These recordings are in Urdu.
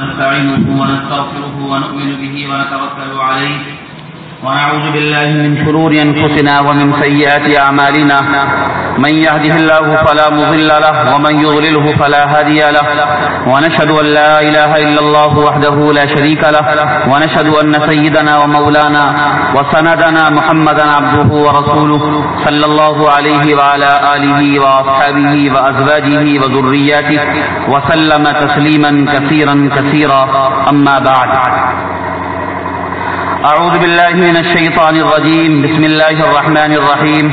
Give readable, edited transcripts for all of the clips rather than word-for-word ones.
نستعينه ونستغفره ونؤمن به ونتوكل عليه ونعوذ بالله من شرور أنفسنا ومن سيئات أعمالنا من يهده الله فلا مضل له ومن يضلله فلا هادي له ونشهد أن لا إله إلا الله وحده لا شريك له ونشهد أن سيدنا ومولانا وسندنا محمدا عبده ورسوله صلى الله عليه وعلى آله وأصحابه وأزواجه وذرياته وسلم تسليما كثيرا كثيرا أما بعد. أعوذ بالله من الشيطان الرجيم. بسم الله الرحمن الرحيم.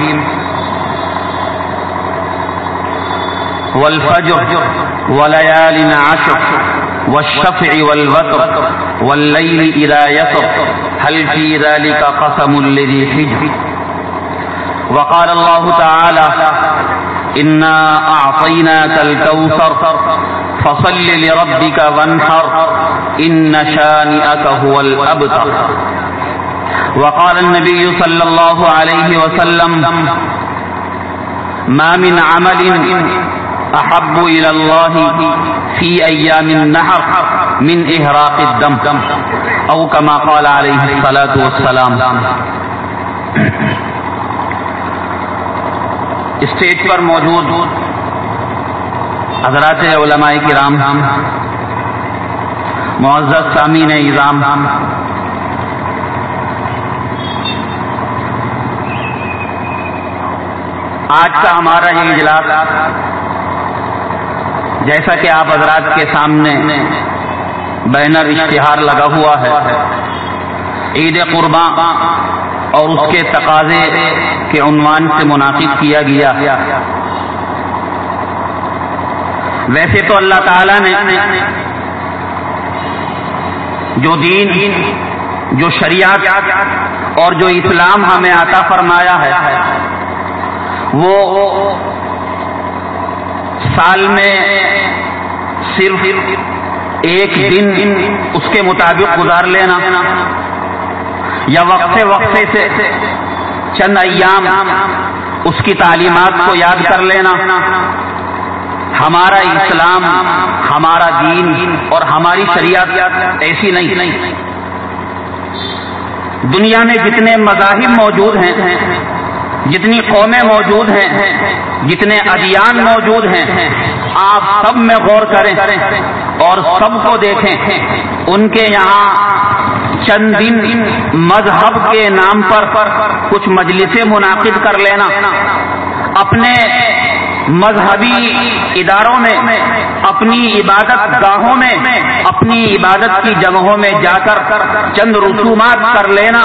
والفجر وليال عشر والشفع والوتر والليل إذا يسر هل في ذلك قسم لذي حجر. وقال الله تعالى إنا أعطيناك الكوثر فصل لربك وانحر إن شانئك هو الأبتر. وقال النبي صلى الله عليه وسلم ما من عمل أحب إلى الله في أيام النحر من إهراق الدم أو كما قال عليه الصلاة والسلام. اسٹیج پر موجود حضرات علماء کرام، معزز سامعین اعظام، آج کا ہمارا یہ اجلاس جیسا کہ آپ حضرات کے سامنے بینر اشتہار لگا ہوا ہے، عید قرباں اور اس کے تقاضے کے عنوان سے منعقد کیا گیا. ویسے تو اللہ تعالیٰ نے جو دین، جو شریعت اور جو اسلام ہمیں عطا فرمایا ہے وہ سال میں صرف ایک دن اس کے مطابق گزار لینا یا وقفے وقفے سے چند ایام اس کی تعلیمات کو یاد کر لینا، ہمارا اسلام، ہمارا دین اور ہماری شریعت ایسی نہیں. دنیا میں جتنے مذاہب موجود ہیں، جتنی قومیں موجود ہیں، جتنے ادیان موجود ہیں، آپ سب میں غور کریں اور سب کو دیکھیں. ان کے یہاں چند دن مذہب کے نام پر کچھ مجلسیں منعقد کر لینا، اپنے مذہبی اداروں میں، اپنی عبادت گاہوں میں، اپنی عبادت کی جگہوں میں جا کر چند رسومات کر لینا،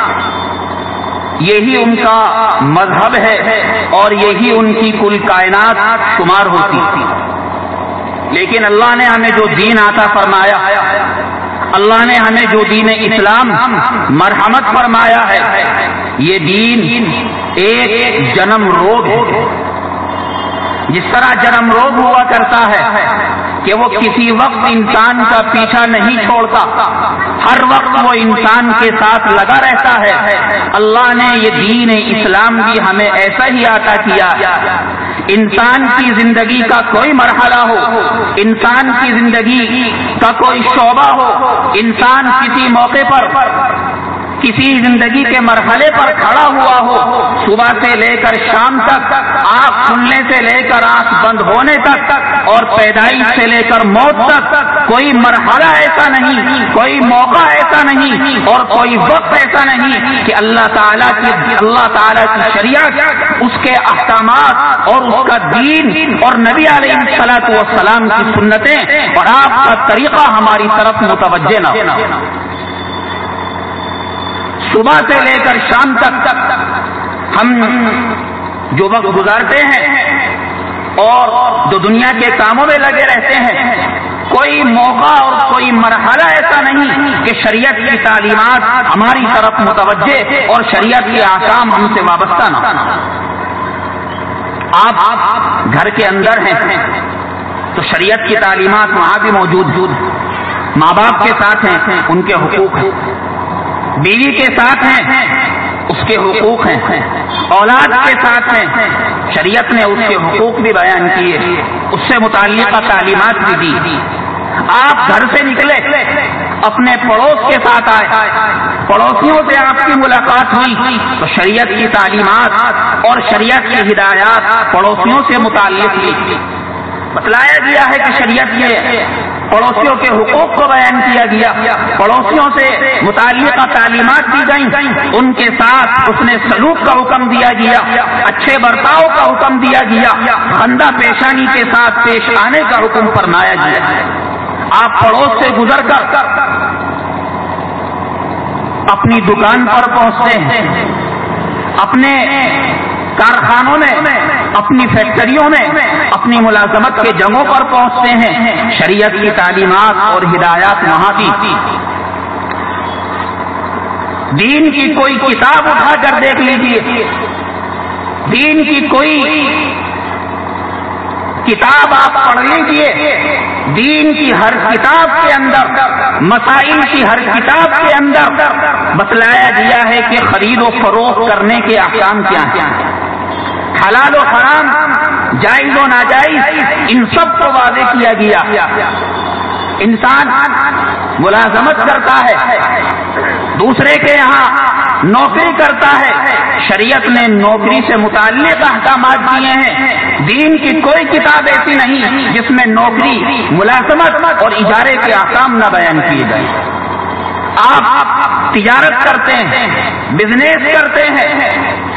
یہی ان کا مذہب ہے اور یہی ان کی کل کائنات شمار ہوتی. لیکن اللہ نے ہمیں جو دین عطا فرمایا، اللہ نے ہمیں جو دین اسلام مرحمت فرمایا ہے، یہ دین ایک جنم روگ ہے. جس طرح جنم روگ ہوا کرتا ہے کہ وہ کسی وقت انسان کا پیچھا نہیں چھوڑتا، ہر وقت وہ انسان کے ساتھ لگا رہتا ہے، اللہ نے یہ دین اسلام بھی ہمیں ایسا ہی عطا کیا. انسان کی زندگی کا کوئی مرحلہ ہو، انسان کی زندگی کا کوئی شعبہ ہو، انسان کسی موقع پر، کسی زندگی کے مرحلے پر کھڑا ہوا ہو، صبح سے لے کر شام تک، آنکھ کھلنے سے لے کر آنکھ بند ہونے تک اور پیدائش سے لے کر موت تک، کوئی مرحلہ ایسا نہیں، کوئی موقع ایسا نہیں اور کوئی وقت ایسا نہیں کہ اللہ تعالیٰ کی شریعت، اس کے احکامات اور اس کا دین اور نبی علیہ الصلوۃ والسلام کی سنتیں اور آپ کا طریقہ ہماری طرف متوجہ نہ ہو. صبح سے لے کر شام تک ہم جو وقت گزارتے ہیں اور جو دنیا کے کاموں میں لگے رہتے ہیں، کوئی موقع اور کوئی مرحلہ ایسا نہیں کہ شریعت کی تعلیمات ہماری طرف متوجہ اور شریعت کے احکام ہم سے وابستہ نہ ہو. آپ گھر کے اندر ہیں تو شریعت کی تعلیمات وہاں بھی موجود. ماں باپ کے ساتھ ہیں، ان کے حقوق ہیں، بیوی کے ساتھ ہیں، اس کے حقوق ہیں، اولاد کے ساتھ ہیں، شریعت نے اس کے حقوق بھی بیان کیے، اس سے متعلقہ تعلیمات بھی دی. آپ گھر سے نکلے، اپنے پڑوس کے ساتھ آئے، پڑوسیوں سے آپ کی ملاقات ہوئی تو شریعت کی تعلیمات اور شریعت کی ہدایات پڑوسیوں سے متعلق ہوئی، بتلایا گیا ہے کہ شریعت کے پڑوسیوں کے حقوق کو بیان کیا گیا، پڑوسیوں سے متعلقہ تعلیمات دی گئیں، ان کے ساتھ اس نے سلوک کا حکم دیا گیا، اچھے برتاؤ کا حکم دیا گیا، خندہ پیشانی کے ساتھ پیش آنے کا حکم فرمایا گیا۔ آپ پڑوس سے گزر کر اپنی دکان پر پہنچتے ہیں، اپنے کارخانوں میں، اپنی فیکٹریوں میں، اپنی ملازمت کے جگہوں پر پہنچتے ہیں، شریعت کی تعلیمات اور ہدایات وہاں بھی۔ دین کی کوئی کتاب اٹھا کر دیکھ لیجیے، دین کی کوئی کتاب آپ پڑھ لیجیے، دین کی ہر کتاب کے اندر، مسائل کی ہر کتاب کے اندر بتلایا گیا ہے کہ خرید و فروخت کرنے کے احکام کیا ہیں، حلال و حرام، جائز و ناجائز، ان سب کو واضح کیا گیا۔ انسان ملازمت کرتا ہے، دوسرے کے یہاں نوکری کرتا ہے، شریعت نے نوکری سے متعلق احکامات دیے ہیں، دین کی کوئی کتاب ایسی نہیں جس میں نوکری، ملازمت اور اجارے کے احکام نہ بیان کیے گئے۔ آپ تجارت کرتے ہیں، بزنس کرتے ہیں،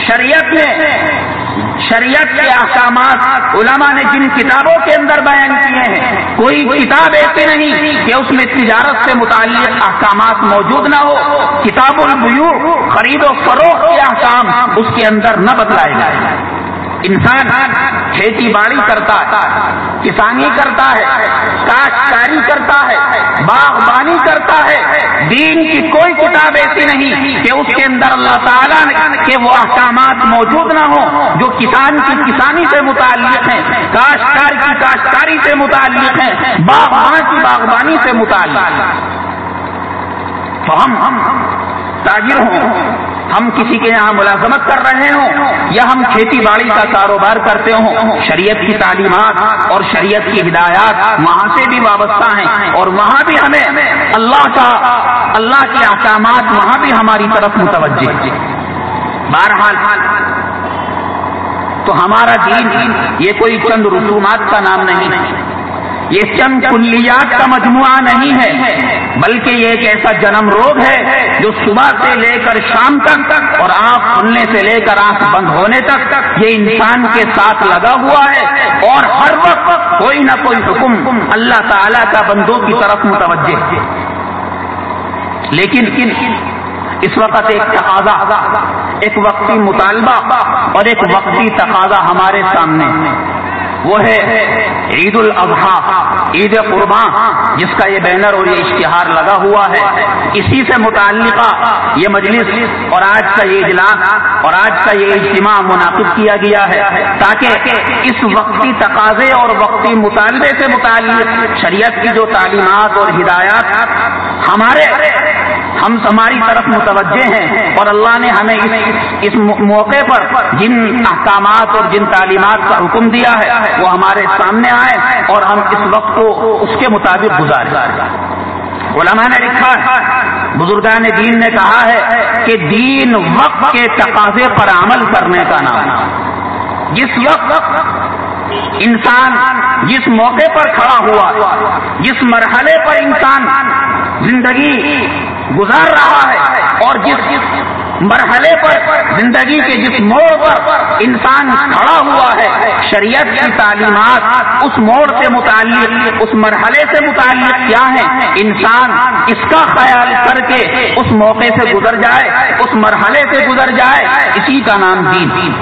شریعت کے احکامات علماء نے جن کتابوں کے اندر بیان کیے ہیں، کوئی کتاب ایسی نہیں کہ اس میں تجارت سے متعلق احکامات موجود نہ ہو۔ کتاب البیوع، خرید و فروخت کے احکام اس کے اندر نہ بتلائے گئے۔ انسان کھیتی باڑی کرتا ہے، کسانی کرتا ہے، کاشتکاری کرتا ہے، باغبانی کرتا ہے، دین کی کوئی کتاب ایسی نہیں کہ اس کے اندر اللہ تعالیٰ کے وہ احکامات موجود نہ ہوں جو کسان کی کسانی سے متعلق ہیں، کاشتکار کی کاشتکاری سے متعلق ہیں، باغبان کی باغبانی سے متعلق ہیں۔ تو ہم تاجر ہوں، ہم کسی کے یہاں ملازمت کر رہے ہوں یا ہم کھیتی باڑی کا کاروبار کرتے ہوں، شریعت کی تعلیمات اور شریعت کی ہدایات وہاں سے بھی وابستہ ہیں، اور وہاں بھی ہمیں اللہ کے احکامات وہاں بھی ہماری طرف متوجہ ہیں۔ بہرحال تو ہمارا دین یہ کوئی چند رسومات کا نام نہیں، یہ چند کلیات کا مجموعہ نہیں ہے، بلکہ یہ ایک ایسا جنم روگ ہے جو صبح سے لے کر شام تک اور آنکھ کھلنے سے لے کر آنکھ بند ہونے تک یہ انسان کے ساتھ لگا ہوا ہے، اور ہر وقت کوئی نہ کوئی حکم اللہ تعالیٰ کا بندوں کی طرف متوجہ ہے۔ لیکن اس وقت ایک تقاضا، ایک وقتی مطالبہ اور ایک وقتی تقاضا ہمارے سامنے، وہ ہے عید الاضحیٰ، عید قربان، جس کا یہ بینر اور یہ اشتہار لگا ہوا ہے۔ اسی سے متعلقہ یہ مجلس اور آج کا یہ اجلاس اور آج کا یہ اجتماع منعقد کیا گیا ہے، تاکہ اس وقتی تقاضے اور وقتی مطالبے سے متعلق شریعت کی جو تعلیمات اور ہدایات ہماری طرف متوجہ ہیں، اور اللہ نے ہمیں اس موقع پر جن احکامات اور جن تعلیمات کا حکم دیا ہے وہ ہمارے سامنے آئے اور ہم اس وقت کو اس کے مطابق گزاریں۔ علماء نے لکھا ہے، بزرگان دین نے کہا ہے کہ دین وقت کے تقاضے پر عمل کرنے کا نام ہے۔ جس وقت انسان جس موقع پر کھڑا ہوا، جس مرحلے پر انسان زندگی گزار رہا ہے، اور جس مرحلے پر زندگی کے جس موڑ پر انسان کھڑا ہوا ہے، شریعت کی تعلیمات اس موڑ سے متعلق، اس مرحلے سے متعلق کیا ہے، انسان اس کا خیال کر کے اس موقع سے گزر جائے، اس مرحلے سے گزر جائے، اسی کا نام دین۔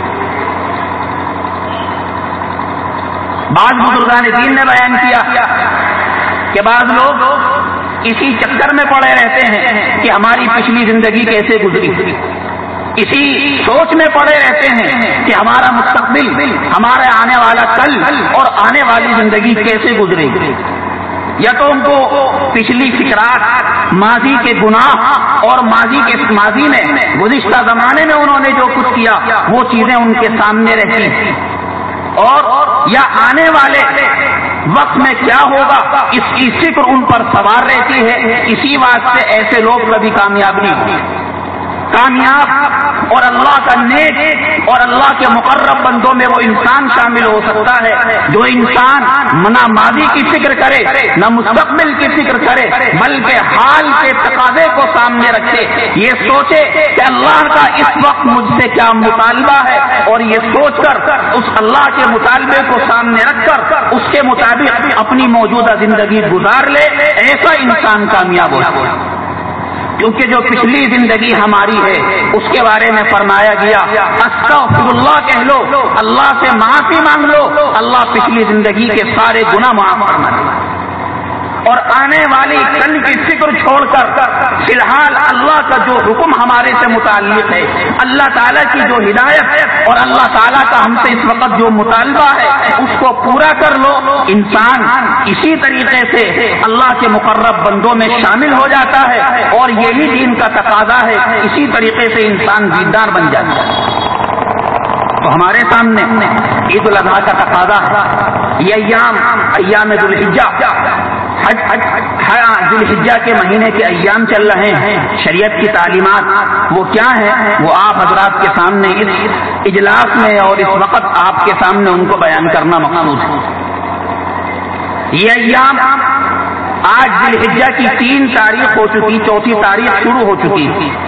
بعض بزرگان دین نے بیان کیا کہ بعض لوگ اسی چکر میں پڑے رہتے ہیں کہ ہماری پچھلی زندگی کیسے گزری، اسی سوچ میں پڑے رہتے ہیں کہ ہمارا مستقبل، ہمارا آنے والا کل اور آنے والی زندگی کیسے گزرے گی۔ یا تو ان کو پچھلی فکرات، ماضی کے گناہ اور ماضی میں گزشتہ زمانے میں انہوں نے جو کچھ کیا وہ چیزیں ان کے سامنے رہتی ہیں، اور یا آنے والے وقت میں کیا ہوگا اس کی فکر ان پر سوار رہتی ہے. اسی واسطے ایسے لوگ کبھی کامیاب نہیں ہوتے. کامیاب اور اللہ کا نیک اور اللہ کے مقرب بندوں میں وہ انسان شامل ہو سکتا ہے جو انسان نہ ماضی کی فکر کرے نہ مستقبل کی فکر کرے بلکہ حال کے تقاضے کو سامنے رکھے. یہ سوچے کہ اللہ کا اس وقت مجھ سے کیا مطالبہ ہے اور یہ سوچ کر اس اللہ کے مطالبے کو سامنے رکھ کر اس کے مطابق اپنی موجودہ زندگی گزار لے. ایسا انسان کامیاب ہو جائے. کیونکہ جو پچھلی زندگی ہماری ہے اس کے بارے میں فرمایا گیا استغفر اللہ کہہ لو, اللہ سے معافی مانگ لو, اللہ پچھلی زندگی کے سارے گناہ معاف فرما دے. اور آنے والی کل کی فکر چھوڑ کر فی الحال اللہ کا جو حکم ہمارے سے متعلق ہے, اللہ تعالیٰ کی جو ہدایت ہے اور اللہ تعالیٰ کا ہم سے اس وقت جو مطالبہ ہے اس کو پورا کر لو. انسان اسی طریقے سے اللہ کے مقرب بندوں میں شامل ہو جاتا ہے اور یہی دین کا تقاضا ہے. اسی طریقے سے انسان دیندار بن جاتا ہے. تو ہمارے سامنے عید الاضحیٰ کا تقاضا ہے. یہ ایام ذو الحجہ ذو الحجہ کے مہینے کے ایام چل رہے ہیں. شریعت کی تعلیمات وہ کیا ہیں وہ آپ حضرات کے سامنے اس اجلاس میں اور اس وقت آپ کے سامنے ان کو بیان کرنا مقصود ہے. یہ ایام آج ذو الحجہ کی 3 تاریخ ہو چکی, 4تھی تاریخ شروع ہو چکی.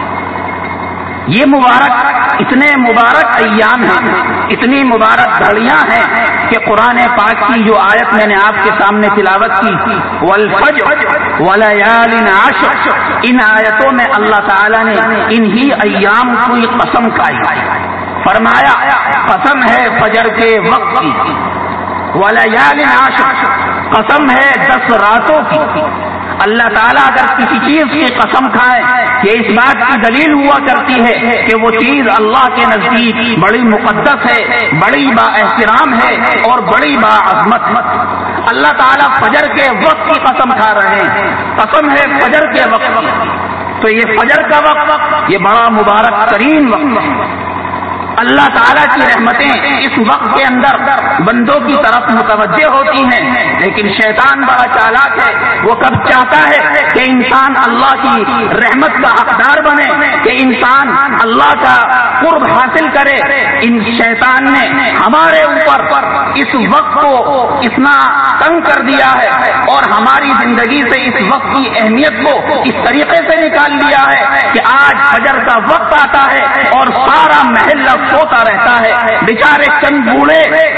یہ مبارک اتنے مبارک ایام ہیں, اتنی مبارک گھڑیاں ہیں کہ قرآن پاک کی جو آیت میں نے آپ کے سامنے تلاوت کی والفجر ولیال عشر, ان آیتوں میں اللہ تعالیٰ نے انہی ایام کی قسم کھائی. فرمایا قسم ہے فجر کے وقت کی, ولیال عشر قسم ہے 10 راتوں کی. اللہ تعالیٰ اگر کسی چیز کی قسم کھائے یہ اس بات کی دلیل ہوا کرتی ہے کہ وہ چیز اللہ کے نزدیک بڑی مقدس ہے, بڑی با احترام ہے اور بڑی با عظمت. اللہ تعالیٰ فجر کے وقت کی قسم کھا رہے ہیں. قسم ہے فجر کے وقت. تو یہ فجر کا وقت یہ بڑا مبارک ترین وقت ہے. اللہ تعالیٰ کی رحمتیں اس وقت کے اندر بندوں کی طرف متوجہ ہوتی ہیں, لیکن شیطان بڑا چالاک ہے. وہ کب چاہتا ہے کہ انسان اللہ کی رحمت کا حقدار بنے, کہ انسان اللہ کا قرب حاصل کرے. ان شیطان نے ہمارے اوپر اس وقت کو اتنا تنگ کر دیا ہے اور ہماری زندگی سے اس وقت کی اہمیت کو اس طریقے سے نکال لیا ہے کہ آج فجر کا وقت آتا ہے اور سارا محلہ سوتا رہتا ہے. بیچارے چند بوڑھے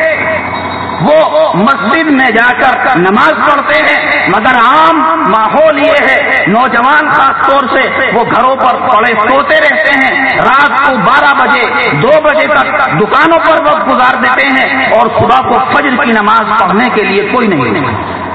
وہ مسجد میں جا کر نماز پڑھتے ہیں, مگر عام ماحول یہ ہے نوجوان خاص طور سے وہ گھروں پر پڑے سوتے رہتے ہیں. رات کو 12 بجے 2 بجے تک دکانوں پر وقت گزار دیتے ہیں اور صبح کو فجر کی نماز پڑھنے کے لیے کوئی نہیں.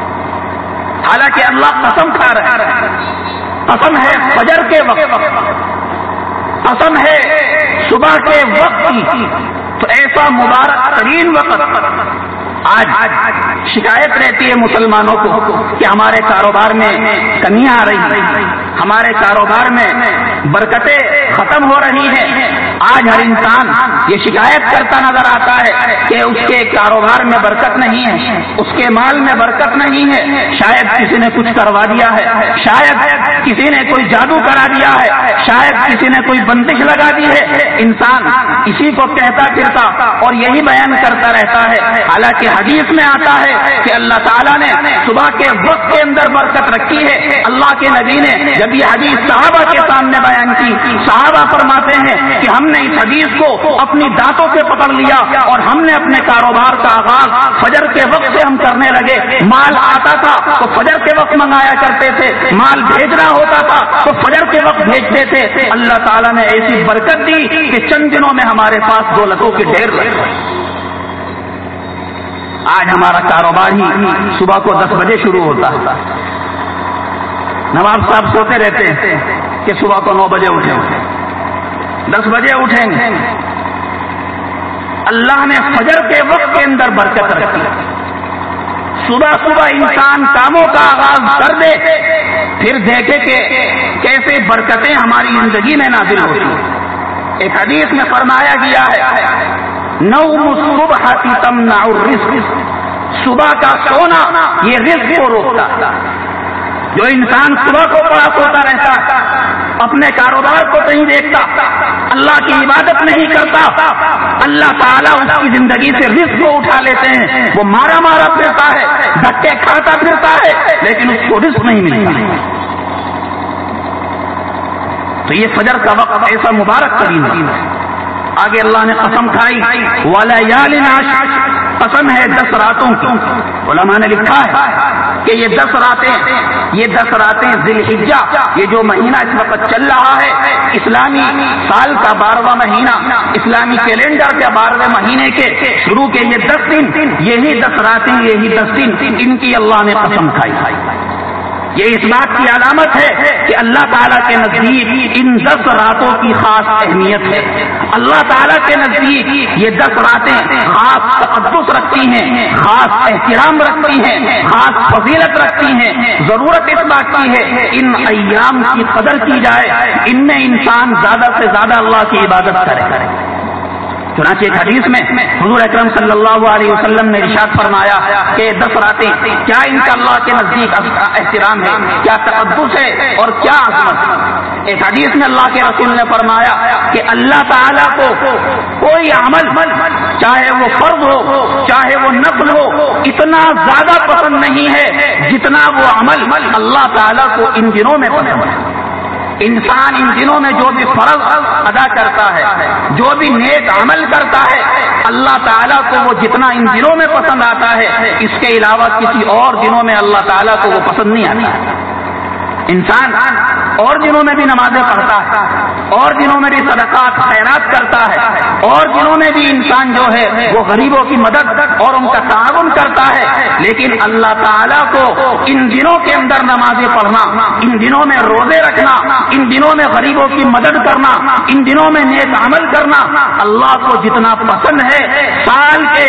حالانکہ اللہ قسم کھا رہا ہے, قسم ہے فجر کے وقت, قسم ہے صبح کے وقت کی. تو ایسا مبارک ترین وقت آج شکایت رہتی ہے مسلمانوں کو کہ ہمارے کاروبار میں کمیاں آ رہی ہیں, ہمارے کاروبار میں برکتیں ختم ہو رہی ہیں. آج ہر انسان یہ شکایت کرتا نظر آتا ہے کہ اس کے کاروبار میں برکت نہیں ہے, اس کے مال میں برکت نہیں ہے. شاید کسی نے کچھ کروا دیا ہے, شاید کسی نے کوئی جادو کرا دیا ہے, شاید کسی نے کوئی بندش لگا دی ہے. انسان اسی کو کہتا پھرتا اور یہی بیان کرتا رہتا ہے. حالانکہ حدیث میں آتا ہے کہ اللہ تعالیٰ نے صبح کے وقت کے اندر برکت رکھی ہے. اللہ کے نبی نے جب یہ حدیث صحابہ کے سامنے بیان کی, صحابہ فرماتے ہیں کہ ہم نے اس حدیث کو اپنی دانتوں سے پکڑ لیا اور ہم نے اپنے کاروبار کا آغاز فجر کے وقت سے ہم کرنے لگے. مال آتا تھا تو فجر کے وقت منگایا کرتے تھے, مال بھیجنا ہوتا تھا تو فجر کے وقت بھیجتے تھے. اللہ تعالیٰ نے ایسی برکت دی کہ چند دنوں میں ہمارے پاس دولتوں کے ڈھیر لگے. آج ہمارا کاروبار ہی صبح کو 10 بجے شروع ہوتا ہے. نواب صاحب سوتے رہتے ہیں کہ صبح کو 9 بجے اٹھیں, 10 بجے اٹھیں گے. اللہ نے فجر کے وقت کے اندر برکت رکھی. صبح صبح انسان کاموں کا آغاز کر دے, پھر دیکھے کہ کیسے برکتیں ہماری زندگی میں نازل ہوتی. ایک حدیث میں فرمایا گیا ہے نوم الصبح تمنع الرزق, صبح کا سونا یہ رزق کو روکتا. جو انسان صبح کو بڑا سوتا رہتا، اپنے کاروبار کو نہیں دیکھتا، اللہ کی عبادت نہیں کرتا، اللہ تعالیٰ اس کی زندگی سے رزق کو اٹھا لیتے ہیں. وہ مارا مارا پھرتا ہے، دھکے کھاتا پھرتا ہے، لیکن اس کو رزق نہیں ملتا. تو یہ فجر کا وقت ایسا مبارک ترین ہے. آگے اللہ نے قسم کھائی وَلَيَالٍ عَشْرٍ، قسم ہے 10 راتوں کی. علماء نے لکھا ہے کہ یہ 10 راتیں ذی الحجہ، یہ جو مہینہ اس وقت چل رہا ہے، اسلامی سال کا 12واں مہینہ، اسلامی کیلنڈر کے 12ویں مہینے کے شروع کے یہ 10 دن، یہی 10 راتیں، یہی 10 دن، ان کی اللہ نے قسم کھائی. یہ اس بات کی علامت ہے کہ اللہ تعالیٰ کے نزدیک ان 10 راتوں کی خاص اہمیت ہے. اللہ تعالیٰ کے نزدیک یہ 10 راتیں خاص تقدس رکھتی ہیں، خاص احترام رکھتی ہیں، خاص فضیلت رکھتی ہیں. ضرورت اس بات کی ہے ان ایام کی قدر کی جائے، ان میں انسان زیادہ سے زیادہ اللہ کی عبادت کرے. چنانچہ ایک حدیث میں حضور اکرم صلی اللہ علیہ وسلم نے ارشاد فرمایا کہ 10 راتیں کیا ان کا اللہ کے نزدیک احترام ہے، کیا تقدس ہے اور کیا عظمت. ایک حدیث میں اللہ کے رسول نے فرمایا کہ اللہ تعالیٰ کو کوئی عمل، چاہے وہ فرض ہو چاہے وہ نفل ہو، اتنا زیادہ پسند نہیں ہے جتنا وہ عمل اللہ تعالیٰ کو ان دنوں میں پسند ہے. انسان ان دنوں میں جو بھی فرض ادا کرتا ہے، جو بھی نیک عمل کرتا ہے، اللہ تعالیٰ کو وہ جتنا ان دنوں میں پسند آتا ہے، اس کے علاوہ کسی اور دنوں میں اللہ تعالیٰ کو وہ پسند نہیں آتا. انسان اور دنوں میں بھی نمازیں پڑھتا ہے، اور دنوں میں بھی صدقات خیرات کرتا ہے، اور دنوں میں بھی انسان جو ہے وہ غریبوں کی مدد اور ان کا تعاون کرتا ہے. لیکن اللہ تعالیٰ کو ان دنوں کے اندر نمازیں پڑھنا، ان دنوں میں روزے رکھنا، ان دنوں میں غریبوں کی مدد کرنا، ان دنوں میں نیک عمل کرنا اللہ کو جتنا پسند ہے، سال کے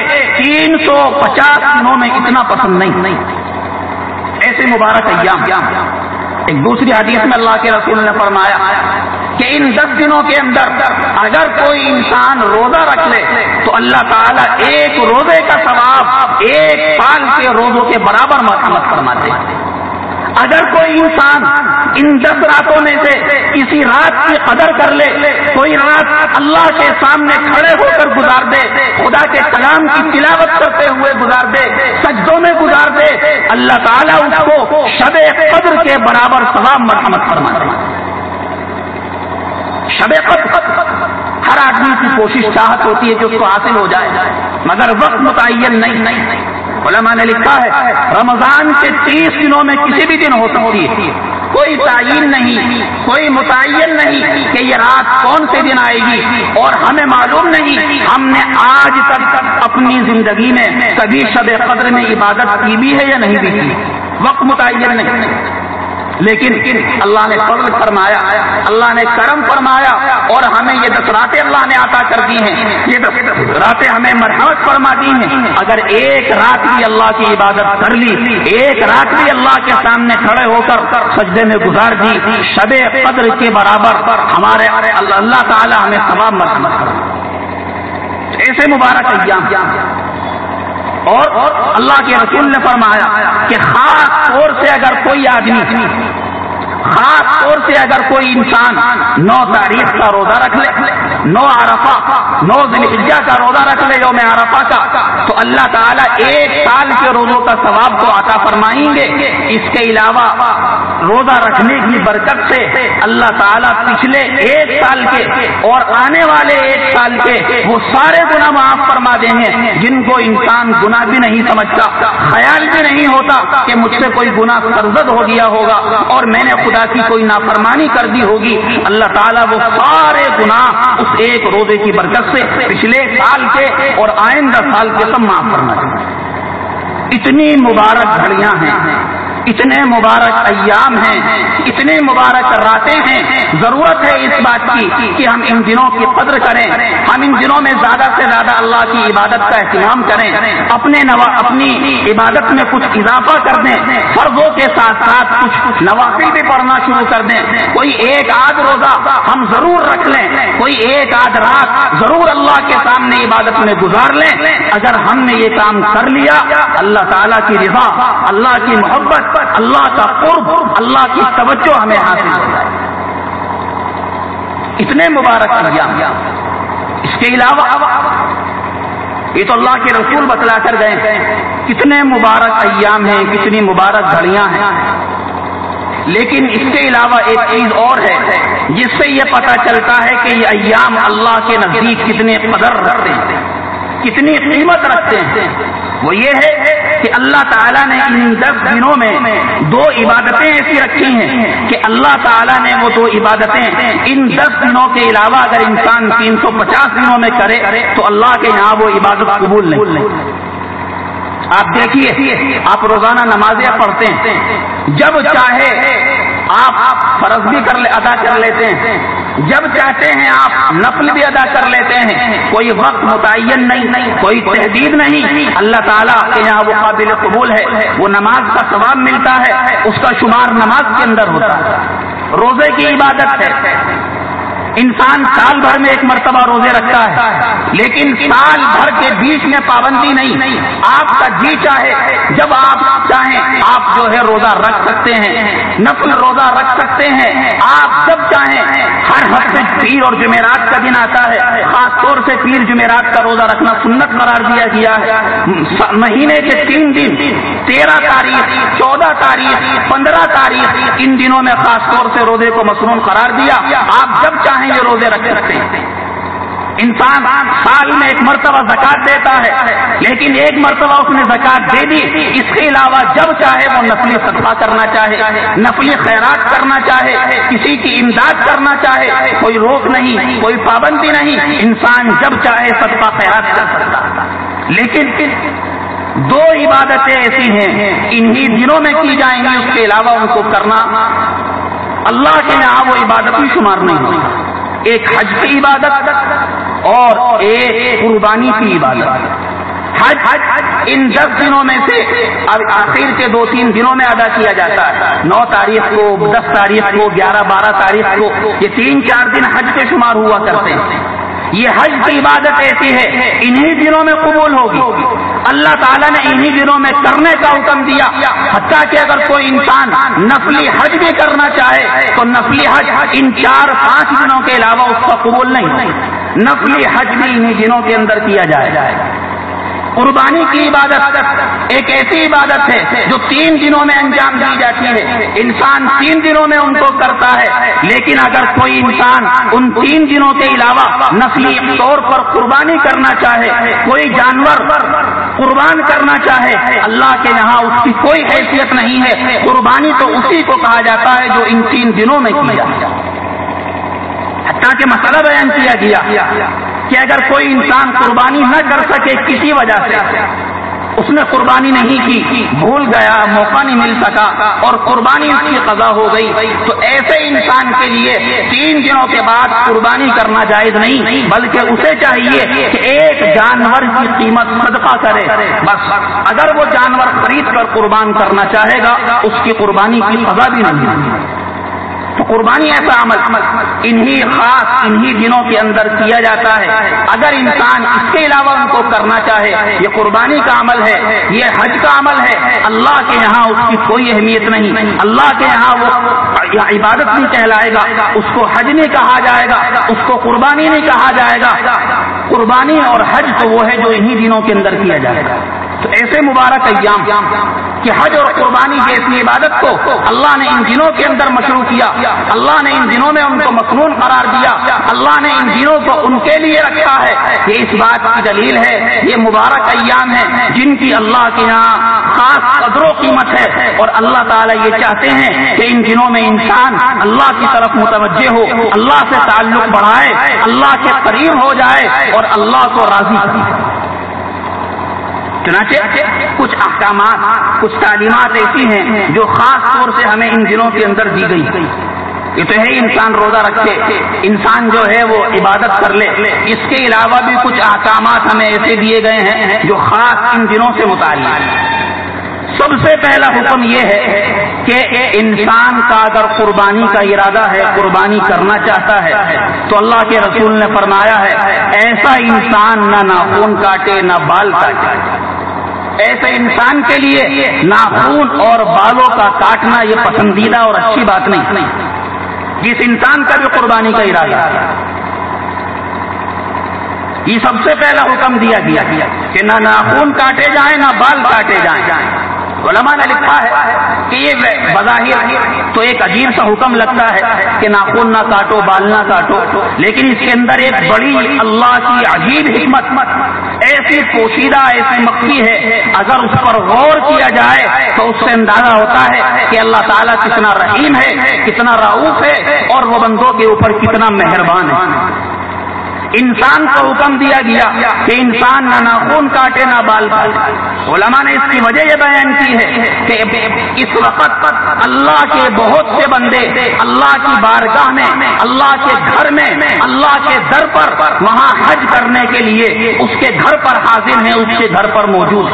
350 دنوں میں اتنا پسند نہیں. ایسے مبارک ایام. ایک دوسری حدیث میں اللہ کے رسول نے فرمایا کہ ان 10 دنوں کے اندر اگر کوئی انسان روزہ رکھ لے تو اللہ تعالیٰ ایک روزے کا ثواب 1 سال کے روزوں کے برابر مرتبہ فرماتے ہیں. اگر کوئی انسان ان 10 راتوں میں سے کسی رات کی قدر کر لے، کوئی رات اللہ کے سامنے کھڑے ہو کر گزار دے، خدا کے کلام کی تلاوت کرتے ہوئے گزار دے، سجدوں میں گزار دے، اللہ تعالیٰ اس کو شب قدر کے برابر ثواب مرحمت فرماتے ہیں. شب قدر ہر آدمی کی کوشش چاہت ہوتی ہے کہ اس کو حاصل ہو جائے، مگر وقت متعین نہیں. علماء نے لکھا ہے رمضان کے 30 دنوں میں کسی بھی دن ہو سکتی ہے، کوئی تعین نہیں، کوئی متعین نہیں کہ یہ رات کون سے دن آئے گی، اور ہمیں معلوم نہیں ہم نے آج تک اپنی زندگی میں کبھی شب قدر میں عبادت کی بھی ہے یا نہیں بھی کی. وقت متعین نہیں، لیکن اللہ نے فضل فرمایا، اللہ نے کرم فرمایا اور ہمیں یہ 10 راتیں اللہ نے عطا کر دی ہیں. یہ 10 راتیں ہمیں مرحمت فرما دی ہیں. اگر ایک رات بھی اللہ کی عبادت کر لی، ایک رات بھی اللہ کے سامنے کھڑے ہو کر سجدے میں گزار دی، شب قدر کے برابر ہمارے اللہ تعالی ہمیں ثواب مرحمت فرما. ایسے مبارک ایام. اور اللہ کے رسول نے فرمایا کہ خاص طور سے اگر کوئی آدمی، خاص طور سے اگر کوئی انسان 9 تاریخ کا روزہ رکھ لے، 9 عرفہ، 9 ذی الحجہ کا روزہ رکھ لے، یوم عرفہ کا، تو اللہ تعالیٰ 1 سال کے روزوں کا ثواب کو عطا فرمائیں گے. اس کے علاوہ روزہ رکھنے کی برکت سے اللہ تعالیٰ پچھلے 1 سال کے اور آنے والے 1 سال کے وہ سارے گناہ معاف فرما دیں گے جن کو انسان گناہ بھی نہیں سمجھتا، خیال بھی نہیں ہوتا کہ مجھ سے کوئی گناہ سرزد ہو گیا ہوگا اور میں نے خدا کی کوئی نافرمانی کر دی ہوگی. اللہ تعالیٰ وہ سارے گناہ اس 1 روزے کی برکت سے پچھلے سال کے اور آئندہ سال کے سب معاف فرما دیں. اتنی مبارک گھڑیاں ہیں اتنے مبارک ایام ہیں، اتنی مبارک راتیں ہیں، ضرورت ہے اس بات کی کہ ہم ان دنوں کی قدر کریں، ہم ان دنوں میں زیادہ سے زیادہ اللہ کی عبادت کا اہتمام کریں، اپنی عبادت میں کچھ اضافہ کر دیں، فرضوں کے ساتھ ساتھ کچھ نوافل بھی پڑھنا شروع کر دیں، کوئی ایک آدھ روزہ ہم ضرور رکھ لیں، کوئی ایک آدھ رات ضرور اللہ کے سامنے عبادت میں گزار لیں۔ اگر ہم نے یہ کام کر لیا، اللہ تعالیٰ کی رضا، اللہ کی محبت، اللہ کا قرب، اللہ کی توجہ ہمیں حاصل ہو جائے۔ اتنے مبارک ایام، اس کے علاوہ یہ تو اللہ کے رسول بتلا کر گئے، کتنے مبارک ایام ہیں، کتنی مبارک گھڑیاں ہیں، لیکن اس کے علاوہ ایک چیز اور ہے جس سے یہ پتہ چلتا ہے کہ یہ ایام اللہ کے نزدیک کتنے قدر رکھتے ہیں، کتنی قیمت رکھتے ہیں۔ وہ یہ ہے کہ اللہ تعالیٰ نے ان 10 دنوں میں 2 عبادتیں ایسی رکھی ہیں کہ اللہ تعالیٰ نے وہ 2 عبادتیں ان 10 دنوں کے علاوہ اگر انسان 350 دنوں میں کرے تو اللہ کے یہاں وہ عبادت قبول نہیں۔ آپ دیکھیے، آپ روزانہ نمازیں پڑھتے ہیں، جب چاہے آپ فرض بھی ادا کر لیتے ہیں، جب چاہتے ہیں آپ نفل بھی ادا کر لیتے ہیں، کوئی وقت متعین نہیں، کوئی تحدید نہیں، اللہ تعالیٰ کے یہاں وہ قابل قبول ہے، وہ نماز کا ثواب ملتا ہے، اس کا شمار نماز کے اندر ہوتا ہے۔ روزے کی عبادت ہے، انسان سال بھر میں ایک مرتبہ روزے رکھتا ہے، لیکن سال بھر کے بیچ میں پابندی نہیں، آپ کا جی چاہے جب آپ چاہیں آپ جو ہے روزہ رکھ سکتے ہیں، نفل روزہ رکھ سکتے ہیں، آپ جب چاہیں۔ ہر ہفتے پیر اور جمعرات کا دن آتا ہے، خاص طور سے پیر جمعرات کا روزہ رکھنا سنت قرار دیا گیا ہے۔ مہینے کے 3 دن 13 تاریخ، 14 تاریخ، 15 تاریخ، ان دنوں میں خاص طور سے روزے کو مسنون قرار دیا، آپ جب چاہیں یہ روزے رکھ سکتے ہیں۔ انسان سال میں ایک مرتبہ زکات دیتا ہے، لیکن ایک مرتبہ اس نے زکات دے دی، اس کے علاوہ جب چاہے وہ نفلی صدقہ کرنا چاہے، نفلی خیرات کرنا چاہے، کسی کی امداد کرنا چاہے، کوئی روک نہیں، کوئی پابندی نہیں، انسان جب چاہے صدقہ خیرات کر سکتا ہے۔ لیکن 2 عبادتیں ایسی ہیں انہی دنوں میں کی جائیں گی، اس کے علاوہ ان کو کرنا اللہ کے یہاں وہ عبادت بھی شمار نہیں ہوگی۔ ایک حج کی عبادت اور ایک قربانی کی عبادت۔ حج ان 10 دنوں میں سے اب آخر کے 2-3 دنوں میں ادا کیا جاتا ہے، 9 تاریخ کو، 10 تاریخ کو، 11-12 تاریخ کو، یہ 3-4 دن حج کے شمار ہوا کرتے ہیں۔ یہ حج کی عبادت ایسی ہے انہی دنوں میں قبول ہوگی، اللہ تعالیٰ نے انہی دنوں میں کرنے کا حکم دیا، حتیٰ کہ اگر کوئی انسان نفلی حج بھی کرنا چاہے تو نفلی حج ان 4-5 دنوں کے علاوہ اس کا قبول نہیں، نفلی حج بھی انہی دنوں کے اندر کیا جائے۔ قربانی کی عبادت ایک ایسی عبادت ہے جو 3 دنوں میں انجام دی جاتی ہے، انسان 3 دنوں میں ان کو کرتا ہے، لیکن اگر کوئی انسان ان 3 دنوں کے علاوہ نفلی طور پر قربانی کرنا چاہے، کوئی جانور قربان کرنا چاہے، اللہ کے یہاں اس کی کوئی حیثیت نہیں ہے، قربانی تو اسی کو کہا جاتا ہے جو ان 3 دنوں میں کی جاتی ہے۔ حتیٰ کہ مسئلہ بیان کیا گیا کہ اگر کوئی انسان قربانی نہ کر سکے کسی وجہ سے، اس نے قربانی نہیں کی، بھول گیا، موقع نہیں مل سکا اور قربانی اس کی قضا ہو گئی، تو ایسے انسان کے لیے 3 دنوں کے بعد قربانی کرنا جائز نہیں، بلکہ اسے چاہیے کہ ایک جانور کی قیمت صدقہ کرے، بس اگر وہ جانور خرید کر قربان کرنا چاہے گا اس کی قربانی کی قضا بھی نہیں۔ تو قربانی ایسا عمل انہی دنوں کے اندر کیا جاتا ہے۔ اگر انسان اس کے علاوہ ان کو کرنا چاہے، یہ قربانی کا عمل ہے، یہ حج کا عمل ہے، اللہ کے یہاں اس کی کوئی اہمیت نہیں، اللہ کے یہاں وہ عبادت نہیں کہلائے گا، اس کو حج نہیں کہا جائے گا، اس کو قربانی نہیں کہا جائے گا۔ قربانی اور حج تو وہ ہے جو انہی دنوں کے اندر کیا جائے گا۔ تو ایسے مبارک ایام کہ حج اور قربانی جیسی عبادت کو اللہ نے ان دنوں کے اندر مشروع کیا، اللہ نے ان دنوں میں ان کو مسنون قرار دیا، اللہ نے ان دنوں کو ان کے لیے رکھا ہے، یہ اس بات کی دلیل ہے، یہ مبارک ایام ہیں جن کی اللہ کے یہاں خاص قدر و قیمت ہے، اور اللہ تعالیٰ یہ چاہتے ہیں کہ ان دنوں میں انسان اللہ کی طرف متوجہ ہو، اللہ سے تعلق بڑھائے، اللہ کے قریب ہو جائے اور اللہ کو راضی کرے۔ چنانچہ کچھ احکامات، کچھ تعلیمات ایسی ہیں جو خاص طور سے ہمیں ان دنوں کے اندر دی گئی. یہ تو ہے انسان روزہ رکھے، انسان جو ہے وہ عبادت کر لے، اس کے علاوہ بھی کچھ احکامات ہمیں ایسے دیے گئے ہیں جو خاص ان دنوں سے متعلق ہیں. سب سے پہلا حکم یہ ہے کہ انسان کا اگر قربانی کا ارادہ ہے، قربانی کرنا چاہتا ہے، تو اللہ کے رسول نے فرمایا ہے ایسا انسان نہ ناخن کاٹے نہ بال کاٹے. ایسے انسان کے لیے ناخن اور بالوں کا کاٹنا یہ پسندیدہ اور اچھی بات نہیں. جس انسان کا بھی قربانی کا ارادہ ہے، یہ سب سے پہلا حکم دیا گیا کہ نہ ناخن کاٹے جائیں نہ بال کاٹے جائیں. علماء نے لکھا ہے کہ یہ بظاہر تو ایک عجیب سا حکم لگتا ہے کہ ناخن نہ کاٹو، بال نہ کاٹو، لیکن اس کے اندر ایک بڑی اللہ کی عجیب حکمت ایسی پوشیدہ، ایسی مخفی ہے. اگر اس پر غور کیا جائے تو اس سے اندازہ ہوتا ہے کہ اللہ تعالیٰ کتنا رحیم ہے، کتنا رؤوف ہے، اور وہ بندوں کے اوپر کتنا مہربان ہے. انسان کو حکم دیا گیا کہ انسان نہ ناخن کاٹے نہ بال کاٹے. علماء نے اس کی وجہ یہ بیان کی ہے کہ اس وقت اللہ کے بہت سے بندے اللہ کی بارگاہ میں، اللہ کے گھر میں، اللہ کے در پر وہاں حج کرنے کے لیے اس کے گھر پر حاضر ہیں، اس کے گھر پر موجود.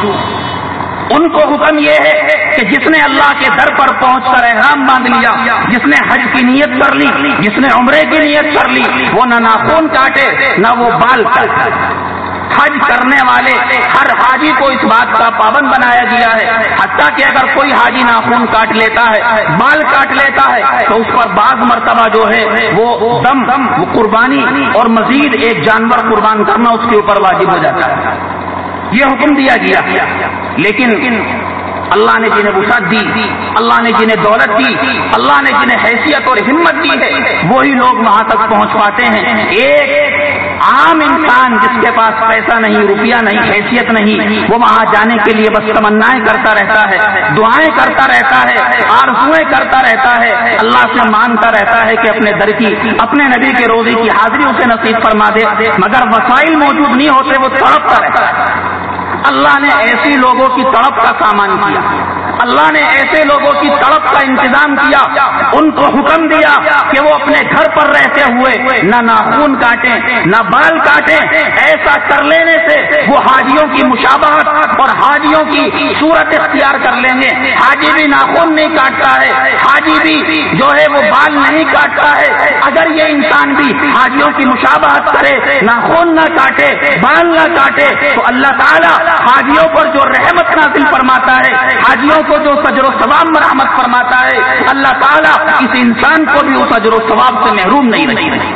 ان کو حکم یہ ہے کہ جس نے اللہ کے در پر پہنچ کر احرام باندھ لیا، جس نے حج کی نیت کر لی، جس نے عمرے کی نیت کر لی، وہ نہ ناخن کاٹے نہ وہ بال کاٹے. حج کرنے والے ہر حاجی کو اس بات کا پابند بنایا گیا ہے، حتیٰ کہ اگر کوئی حاجی ناخن کاٹ لیتا ہے، بال کاٹ لیتا ہے، تو اس پر بعض مرتبہ جو ہے وہ دم، وہ قربانی اور مزید ایک جانور قربان کرنا اس کے اوپر واجب ہو جاتا ہے. یہ حکم دیا گیا. لیکن اللہ نے جنہیں وسعت دی، اللہ نے جنہیں دولت دی، اللہ نے جنہیں حیثیت اور ہمت دی ہے، وہی لوگ وہاں تک پہنچ پاتے ہیں. ایک عام انسان جس کے پاس پیسہ نہیں، روپیہ نہیں، حیثیت نہیں، وہ وہاں جانے کے لیے بس تمنائیں کرتا رہتا ہے، دعائیں کرتا رہتا ہے، آرزویں کرتا رہتا ہے، اللہ سے مانگتا رہتا ہے کہ اپنے در کی، اپنے نبی کے روزے کی حاضری اسے نصیب فرما دے. مگر وسائل موجود نہیں ہوتے، وہ تڑپتا رہتا ہے. اللہ نے ایسی لوگوں کی تڑپ کا سامان کیا، اللہ نے ایسے لوگوں کی تڑپ کا انتظام کیا. ان کو حکم دیا کہ وہ اپنے گھر پر رہتے ہوئے نہ ناخن کاٹیں نہ بال کاٹیں. ایسا کر لینے سے وہ حاجیوں کی مشابہت اور حاجیوں کی صورت اختیار کر لیں گے. حاجی بھی ناخن نہیں کاٹتا ہے، حاجی بھی جو ہے وہ بال نہیں کاٹتا ہے. اگر یہ انسان بھی حاجیوں کی مشابہت کرے، ناخن نہ کاٹے، بال نہ کاٹے، تو اللہ تعالیٰ حاجیوں پر جو رحمت نازل فرماتا ہے، حاجیوں کو جو اجر و ثواب مرحمت فرماتا ہے، اللہ تعالیٰ اس انسان کو بھی اس اجر و ثواب سے محروم نہیں رکھے.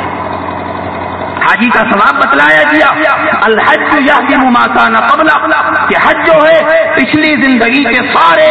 حاجی کا ثواب بتلایا گیا. الحج یہدم ما کان قبلہ، کہ حج جو ہے پچھلی زندگی کے سارے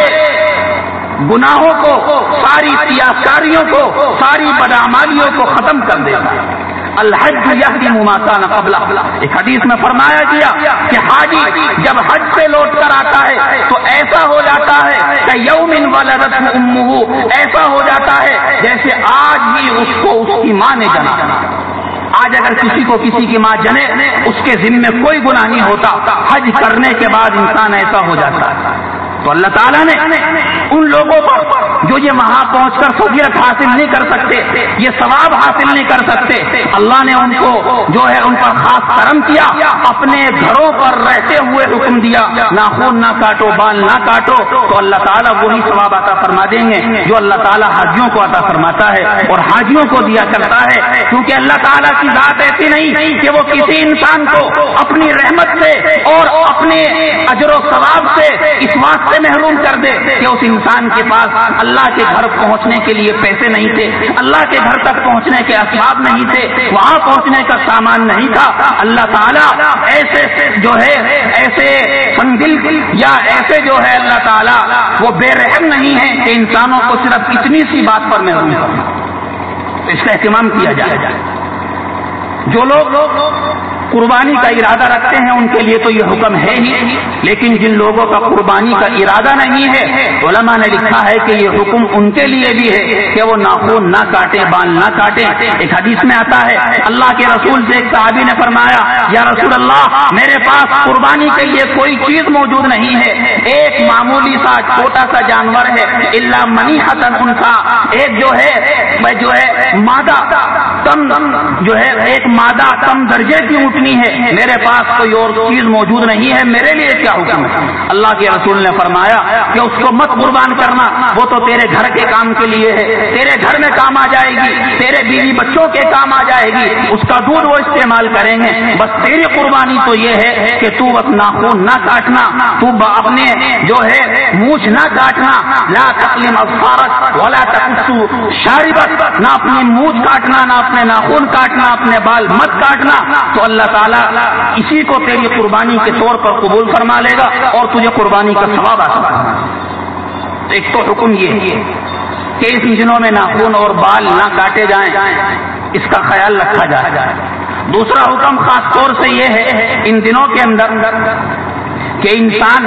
گناہوں کو، ساری سیاکاریوں کو، ساری بدعمالیوں کو ختم کر دے گا. الحج یہدم ما کان قبلہ. ایک حدیث میں فرمایا گیا کہ حاجی جب حج سے لوٹ کر آتا ہے تو ایسا ہو جاتا ہے کہ یوم ولدتہ امہ، ایسا ہو جاتا ہے جیسے آج ہی اس کو اس کی ماں نے جنا. آج اگر کسی کو کسی کی ماں جنے، اس کے ذمے کوئی گناہ نہیں ہوتا. حج کرنے کے بعد انسان ایسا ہو جاتا ہے. تو اللہ تعالیٰ نے ان لوگوں پر جو یہ وہاں پہنچ کر فضیلت حاصل نہیں کر سکتے، یہ ثواب حاصل نہیں کر سکتے، اللہ نے ان کو جو ہے ان پر خاص کرم کیا. اپنے گھروں پر رہتے ہوئے حکم دیا ناخن نہ کاٹو، بال نہ کاٹو. تو اللہ تعالیٰ وہی ثواب عطا فرما دیں گے جو اللہ تعالیٰ حاجیوں کو عطا فرماتا ہے اور حاجیوں کو دیا کرتا ہے. کیونکہ اللہ تعالیٰ کی ذات ایسی نہیں کہ وہ کسی انسان کو اپنی رحمت سے اور اپنے اجر و ثواب سے اس واسطے محروم کر دے کہ اس انسان کے پاس اللہ کے گھر پہنچنے کے لیے پیسے نہیں تھے، اللہ کے گھر تک پہنچنے کے اسباب نہیں تھے، وہاں پہنچنے کا سامان نہیں تھا. اللہ تعالیٰ ایسے جو ہے ایسے سنگل یا ایسے جو ہے اللہ تعالیٰ وہ بے رحم نہیں ہے کہ انسانوں کو صرف اتنی سی بات پر محروم کرے. اس کا اہتمام کیا جائے. جو لوگ قربانی کا ارادہ رکھتے ہیں ان کے لیے تو یہ حکم ہے ہی، لیکن جن لوگوں کا قربانی کا ارادہ نہیں ہے علماء نے لکھا ہے کہ یہ حکم ان کے لیے بھی ہے کہ وہ ناخن نہ کاٹیں، بال نہ کاٹیں۔ ایک حدیث میں آتا ہے اللہ کے رسول سے ایک صحابی نے فرمایا یا رسول اللہ میرے پاس قربانی کے لیے کوئی چیز موجود نہیں ہے، ایک معمولی سا چھوٹا سا جانور ہے، الا منیحۃ انثى، ایک جو ہے مادہ کم جو ہے ایک مادہ کم درجے کی اونٹنی ہے، میرے پاس کوئی اور چیز موجود نہیں ہے، میرے لیے کیا حکم ہے؟ اللہ کے رسول نے فرمایا کہ اس کو مت قربان کرنا، وہ تو تیرے گھر کے کام کے لیے ہے، تیرے گھر میں کام آ جائے گی، تیرے بیوی بچوں کے کام آ جائے گی، اس کا دودھ وہ استعمال کریں گے، بس تیری قربانی تو یہ ہے کہ تو اپنا خون نہ کاٹنا، تو اپنے جو ہے مونچھ نہ کاٹنا، لا تقلم اظفارک ولا تقص شاربک، نہ اپنی مونچھ کاٹنا، نہ اپنے ناخن کاٹنا، اپنے بال مت کاٹنا، تو اللہ تعالیٰ اسی کو تیری قربانی کے طور پر قبول فرما لے گا اور تجھے قربانی کا ثواب حاصل ہوگا۔ ایک تو حکم یہ ہے کہ ان دنوں میں ناخن اور بال نہ کاٹے جائیں، اس کا خیال رکھا جائے۔ دوسرا حکم خاص طور سے یہ ہے ان دنوں کے اندر کہ انسان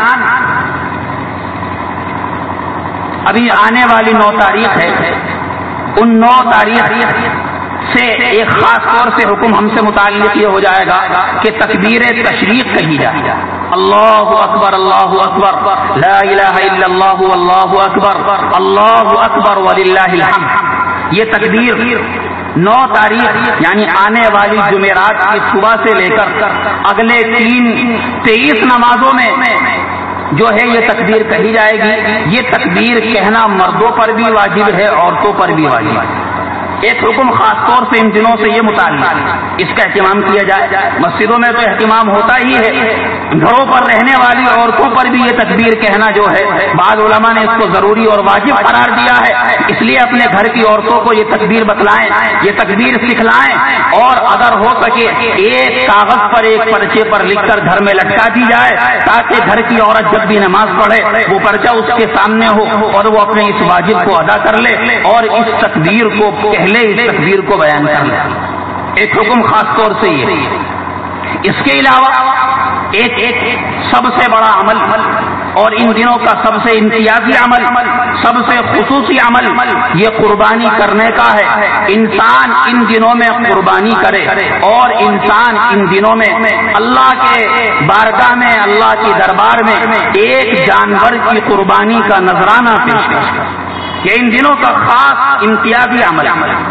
ابھی آنے والی 9 تاریخ ہے، ان 9 تاریخ سے ایک خاص طور سے حکم ہم سے متعلق یہ ہو جائے گا کہ تکبیر تشریق کہی جائے، اللہ اکبر اللہ اکبر لا الہ الا اللہ واللہ اکبر اللہ اکبر وللہ الحمد۔ یہ تکبیر 9 تاریخ یعنی آنے والی جمعرات کی صبح سے لے کر اگلے 23 نمازوں میں جو ہے یہ تکبیر کہی جائے گی۔ یہ تکبیر کہنا مردوں پر بھی واجب ہے، عورتوں پر بھی واجب ہے۔ ایک حکم خاص طور سے ان دنوں سے یہ متعلق، اس کا اہتمام کیا جائے۔ مسجدوں میں تو اہتمام ہوتا ہی ہے، گھروں پر رہنے والی عورتوں پر بھی یہ تکبیر کہنا جو ہے بعض علماء نے اس کو ضروری اور واجب قرار دیا ہے، اس لیے اپنے گھر کی عورتوں کو یہ تکبیر بتلائیں، یہ تکبیر سکھلائیں، اور اگر ہو سکے ایک کاغذ پر ایک پرچے پر لکھ کر گھر میں لٹکا دی جائے تاکہ گھر کی عورت جب بھی نماز پڑھے وہ پرچہ اس کے سامنے ہو اور وہ اپنے اس واجب کو ادا کر لے اور اس تکبیر کو پہلے اس تکبیر کو بیان کر لے۔ ایک حکم خاص طور سے یہ۔ اس کے علاوہ ایک سب سے بڑا عمل اور ان دنوں کا سب سے امتیازی عمل، سب سے خصوصی عمل یہ قربانی کرنے کا ہے۔ انسان ان دنوں میں قربانی کرے اور انسان ان دنوں میں اللہ کے بارگاہ میں، اللہ کے دربار میں ایک جانور کی قربانی کا نذرانہ پیش کرے۔ یہ ان دنوں کا خاص امتیازی عمل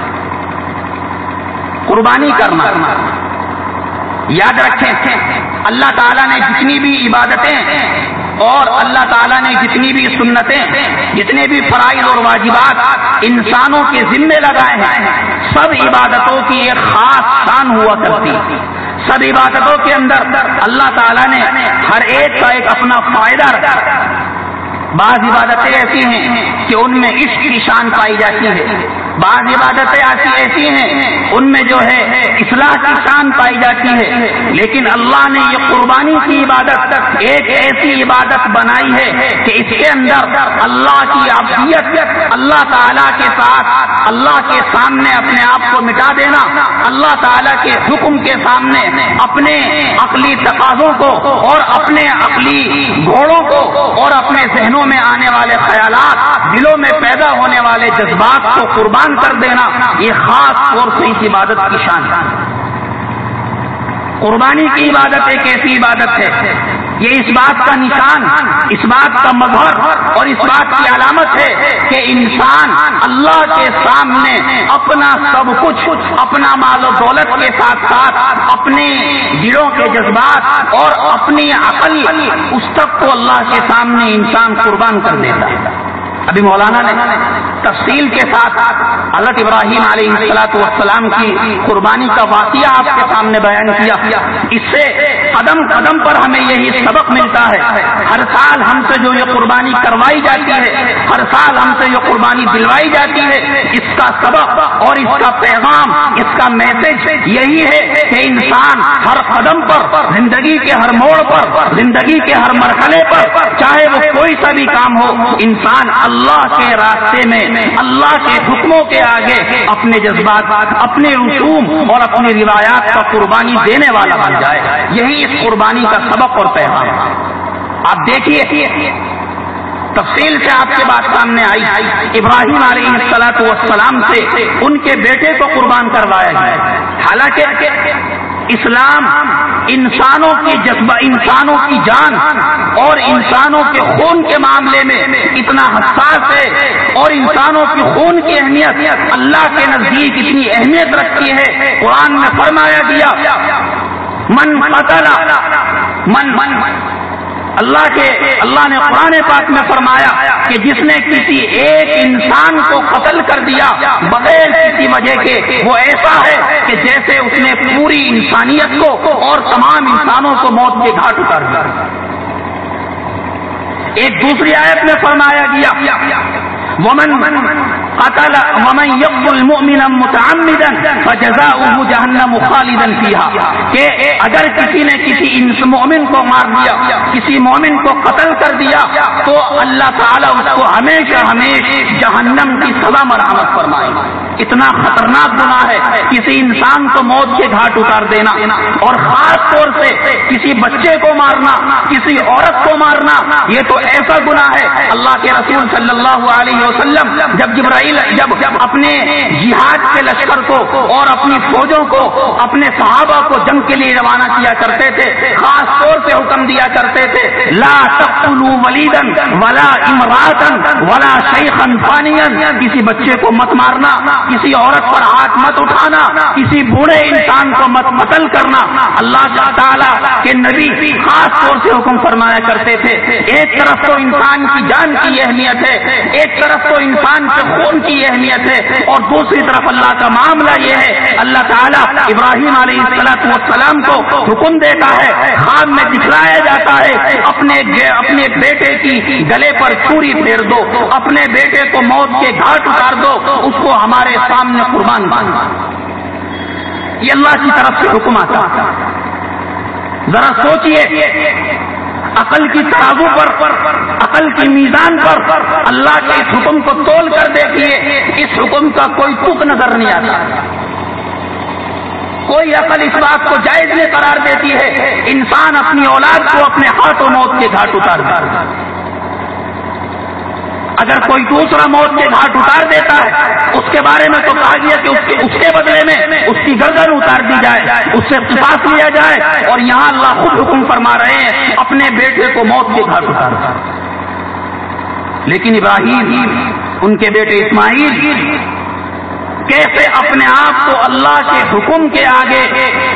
قربانی کرنا۔ یاد رکھیں اللہ تعالیٰ نے جتنی بھی عبادتیں اور اللہ تعالیٰ نے جتنی بھی سنتیں، جتنے بھی فرائض اور واجبات انسانوں کے ذمے لگائے ہیں، سب عبادتوں کی ایک خاص شان ہوا کرتی ہے۔ سب عبادتوں کے اندر اللہ تعالیٰ نے ہر ایک کا ایک اپنا فائدہ رکھا۔ بعض عبادتیں ایسی ہیں کہ ان میں عشق کی شان پائی جاتی ہے، بعض عبادتیں ایسی ہیں ان میں جو ہے اصلاح کی شان پائی جاتی ہے، لیکن اللہ نے یہ قربانی کی عبادت ایک ایسی عبادت بنائی ہے کہ اس کے اندر اللہ کی عبودیت، اللہ تعالیٰ کے ساتھ اللہ کے سامنے اپنے آپ کو مٹا دینا، اللہ تعالیٰ کے حکم کے سامنے اپنے عقلی تقاضوں کو اور اپنے عقلی گھوڑوں کو اور اپنے ذہنوں میں آنے والے خیالات، دلوں میں پیدا ہونے والے جذبات کو قربان کر دینا، یہ خاص طور سے اس عبادت کی شان ہے۔ قربانی کی عبادت ایک ایسی عبادت ہے، یہ اس بات کا نشان، اس بات کا مظہر اور اس بات کی علامت ہے کہ انسان اللہ کے سامنے اپنا سب کچھ، اپنا مال و دولت کے ساتھ ساتھ اپنے دلوں کے جذبات اور اپنی عقل، اس تک کو اللہ کے سامنے انسان قربان کر دیتا ہے۔ ابھی مولانا نے تفصیل کے ساتھ حضرت ابراہیم علیہ السلام کی قربانی کا واقعہ آپ کے سامنے بیان کیا۔ اس سے قدم قدم پر ہمیں یہی سبق ملتا ہے۔ ہر سال ہم سے جو یہ قربانی کروائی جاتی ہے، ہر سال ہم سے یہ قربانی دلوائی جاتی ہے، اس کا کا سبق اور اس کا پیغام، اس کا میسج یہی ہے کہ انسان ہر قدم پر، زندگی کے ہر موڑ پر، زندگی کے ہر مرحلے پر، چاہے وہ کوئی سا بھی کام ہو، انسان اللہ کے راستے میں، اللہ کے حکموں کے آگے اپنے جذبات، اپنے رسوم اور اپنی روایات کا قربانی دینے والا بن جائے۔ یہی اس قربانی کا سبق اور پیغام ہے۔ آپ دیکھیے تفصیل سے آپ کے بات سامنے آئی، ابراہیم علیہ السلام سے ان کے بیٹے کو قربان کروایا گیا۔ حالانکہ اسلام انسانوں کی جذبہ، انسانوں کی جان اور انسانوں کے خون کے معاملے میں اتنا حساس ہے، اور انسانوں کی خون کی اہمیت اللہ کے نزدیک اتنی اہمیت رکھتی ہے۔ قرآن میں فرمایا گیا من قتل اللہ نے قرآن پاک میں فرمایا کہ جس نے کسی ایک انسان کو قتل کر دیا بغیر کسی وجہ کے، وہ ایسا ہے کہ جیسے اس نے پوری انسانیت کو اور تمام انسانوں کو موت کے گھاٹ اتار دیا۔ ایک دوسری آیت میں فرمایا گیا ومن يقتل مؤمنا متعمدا فجزاؤه جہنم خالدا فيها، کہ اگر کسی نے کسی مومن کو مار دیا، کسی مومن کو قتل کر دیا، تو اللہ تعالیٰ اس کو ہمیشہ ہمیشہ جہنم کی سزا مرحمت فرمائے۔ اتنا خطرناک گناہ ہے کسی انسان کو موت کے گھاٹ اتار دینا، اور خاص طور سے کسی بچے کو مارنا، کسی عورت کو مارنا، یہ تو ایسا گناہ ہے۔ اللہ کے رسول صلی اللہ علیہ وسلم جب اپنے جہاد کے لشکر کو اور اپنی فوجوں کو، اپنے صحابہ کو جنگ کے لیے روانہ کیا کرتے تھے، خاص طور سے حکم دیا کرتے تھے لا تقتلوا ولیدا ولا امراتا ولا شیخا فانیا، کسی بچے کو مت مارنا، کسی عورت پر ہاتھ مت اٹھانا، کسی بوڑھے انسان کو مت قتل کرنا۔ اللہ تعالیٰ کے نبی خاص طور سے حکم فرمایا کرتے تھے۔ ایک طرف تو انسان کی جان کی اہمیت ہے، ایک طرف تو انسان کے خون کی اہمیت ہے، اور دوسری طرف اللہ کا معاملہ یہ ہے، اللہ تعالیٰ ابراہیم علیہ السلام کو حکم دیتا ہے، خواب میں دکھلایا جاتا ہے اپنے بیٹے کی گلے پر چھری پھیر دو، اپنے بیٹے کو موت کے گھاٹ اتار دو، اس کو ہمارے سامنے قربان کرو۔ یہ اللہ کی طرف سے حکم آتا۔ ذرا سوچئے، عقل کی ترازو پر، عقل کی میزان پر اللہ کے اس حکم کو تول کر دیکھیے، اس حکم کا کوئی تک نظر نہیں آتا۔ کوئی عقل اس بات کو جائز نہیں قرار دیتی ہے انسان اپنی اولاد کو اپنے ہاتھوں موت کے گھاٹ اتارتا ہے۔ اگر کوئی دوسرا موت کے گھاٹ اتار دیتا ہے، اس کے بارے میں تو کہا گیا کہ اس کے بدلے میں اس کی گردن اتار دی جائے، اس سے قصاص لیا جائے، اور یہاں اللہ خود حکم فرما رہے ہیں اپنے بیٹے کو موت کے گھاٹ اتار۔ لیکن ابراہیم، ان کے بیٹے اسماعیل کیسے اپنے آپ کو اللہ کے حکم کے آگے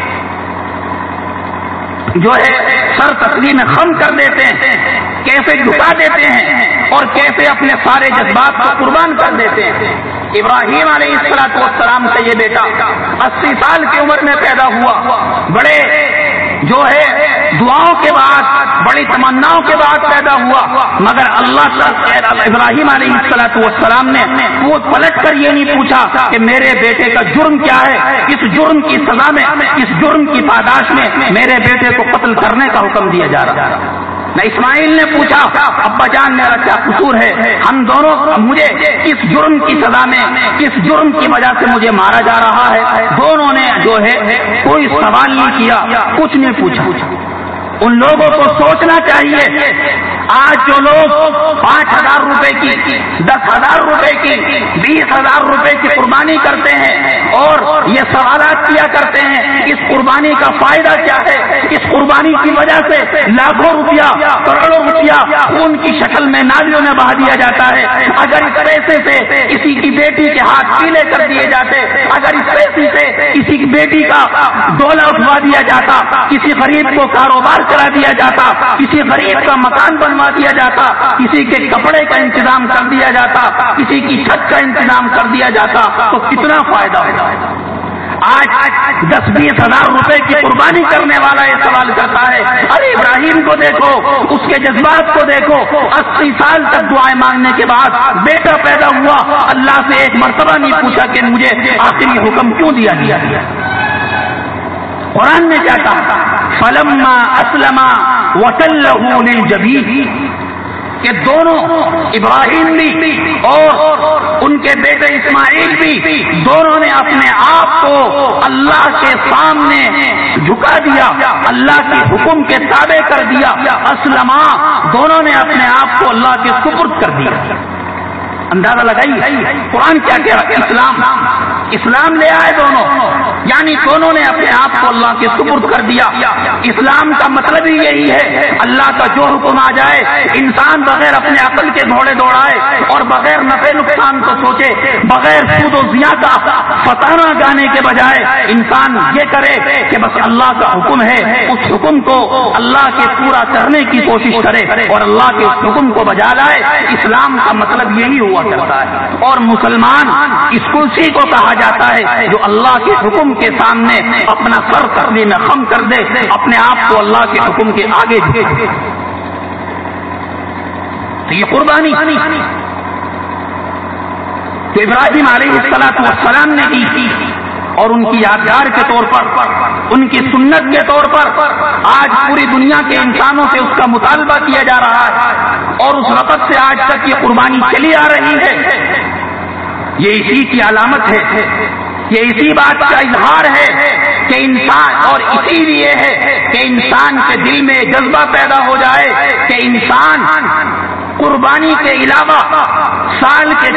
جو ہے سر تسلیم خم کر دیتے ہیں، کیسے جھکا دیتے ہیں، اور کیسے اپنے سارے جذبات کو قربان کر دیتے ہیں۔ ابراہیم علیہ السلام کا یہ بیٹا 80 سال کی عمر میں پیدا ہوا، بڑے جو ہے دعاؤں کے بعد، بڑی تمناؤں کے بعد پیدا ہوا، مگر اللہ ابراہیم علیہ السلام نے وہ پلٹ کر یہ نہیں پوچھا کہ میرے بیٹے کا جرم کیا ہے، اس جرم کی سزا میں، اس جرم کی پاداش میں میرے بیٹے کو قتل کرنے کا حکم دیا جا رہا ہے۔ نہ اسماعیل نے پوچھا ابا جان میرا کیا قصور ہے، ہم دونوں، مجھے کس جرم کی سزا میں، کس جرم کی وجہ سے مجھے مارا جا رہا ہے۔ دونوں نے جو ہے کوئی سوال نہیں کیا، کچھ نہیں پوچھا۔ ان لوگوں کو سوچنا چاہیے، آج جو لوگ 5,000 روپے کی، 10,000 روپے کی، 20,000 روپے کی قربانی کرتے ہیں اور یہ سوالات کیا کرتے ہیں اس قربانی کا فائدہ کیا ہے، اس قربانی کی وجہ سے لاکھوں روپیہ، کروڑوں روپیہ خون کی شکل میں نالیوں میں بہا دیا جاتا ہے۔ اگر اس پیسے سے کسی کی بیٹی کے ہاتھ پیلے کر دیے جاتے، اگر اس پیسے سے کسی کی بیٹی کا ڈولا اٹھوا دیا جاتا، کسی غریب کو کاروبار کرا دیا جاتا، کسی غریب کا مکان بنوا دیا جاتا، کسی کے کپڑے کا انتظام کر دیا جاتا، کسی کی چھت کا انتظام کر دیا جاتا، تو کتنا فائدہ ہوتا ہے۔ آج 10-20 ہزار روپے کی قربانی کرنے والا یہ سوال کرتا ہے، ارے ابراہیم کو دیکھو، اس کے جذبات کو دیکھو، 80 سال تک دعائیں مانگنے کے بعد بیٹا پیدا ہوا، اللہ سے ایک مرتبہ نہیں پوچھا کہ مجھے آخری حکم کیوں دیا گیا۔ قرآن نے کیا کہا؟ فلما اسلم وتلہ للجبین، کہ دونوں ابراہیم بھی اور ان کے بیٹے اسماعیل بھی دونوں نے اپنے آپ کو اللہ کے سامنے جھکا دیا، اللہ کے حکم کے تابع کر دیا۔ اسلما، دونوں نے اپنے آپ کو اللہ کے سپرد کر دیا۔ اندازہ لگائی قرآن کیا کہہ رہا ہے؟ اسلام لے آئے دونوں، یعنی دونوں نے اپنے آپ کو اللہ کے سپرد کر دیا۔ اسلام کا مطلب ہی یہی ہے، اللہ کا جو حکم آ جائے انسان بغیر اپنے عقل کے گھوڑے دوڑائے اور بغیر نفع نقصان کو سوچے، بغیر سود و ضیاء کا فتانہ گانے کے بجائے انسان یہ کرے کہ بس اللہ کا حکم ہے، اس حکم کو اللہ کے پورا کرنے کی کوشش کرے اور اللہ کے اس حکم کو بجا لائے۔ اسلام کا مطلب یہی ہوا کرتا ہے، اور مسلمان اس کرسی کو کہا جاتا ہے جو اللہ کے حکم کے سامنے اپنا سر کرنے میں خم کر دے، اپنے آپ کو اللہ کے حکم کے آگے جھکے۔ تو یہ قربانی جو ابراہیم علیہ السلام نے کی تھی اور ان کی یادگار کے طور پر، ان کی سنت کے طور پر آج پوری دنیا کے انسانوں سے اس کا مطالبہ کیا جا رہا ہے، اور اس وقت سے آج تک یہ قربانی چلی آ رہی ہے، یہ اسی کی علامت ہے، یہ اسی بات کا اظہار ہے کہ انسان، اور اسی لیے ہے کہ انسان کے دل میں جذبہ پیدا ہو جائے کہ انسان قربانی کے علاوہ سال کے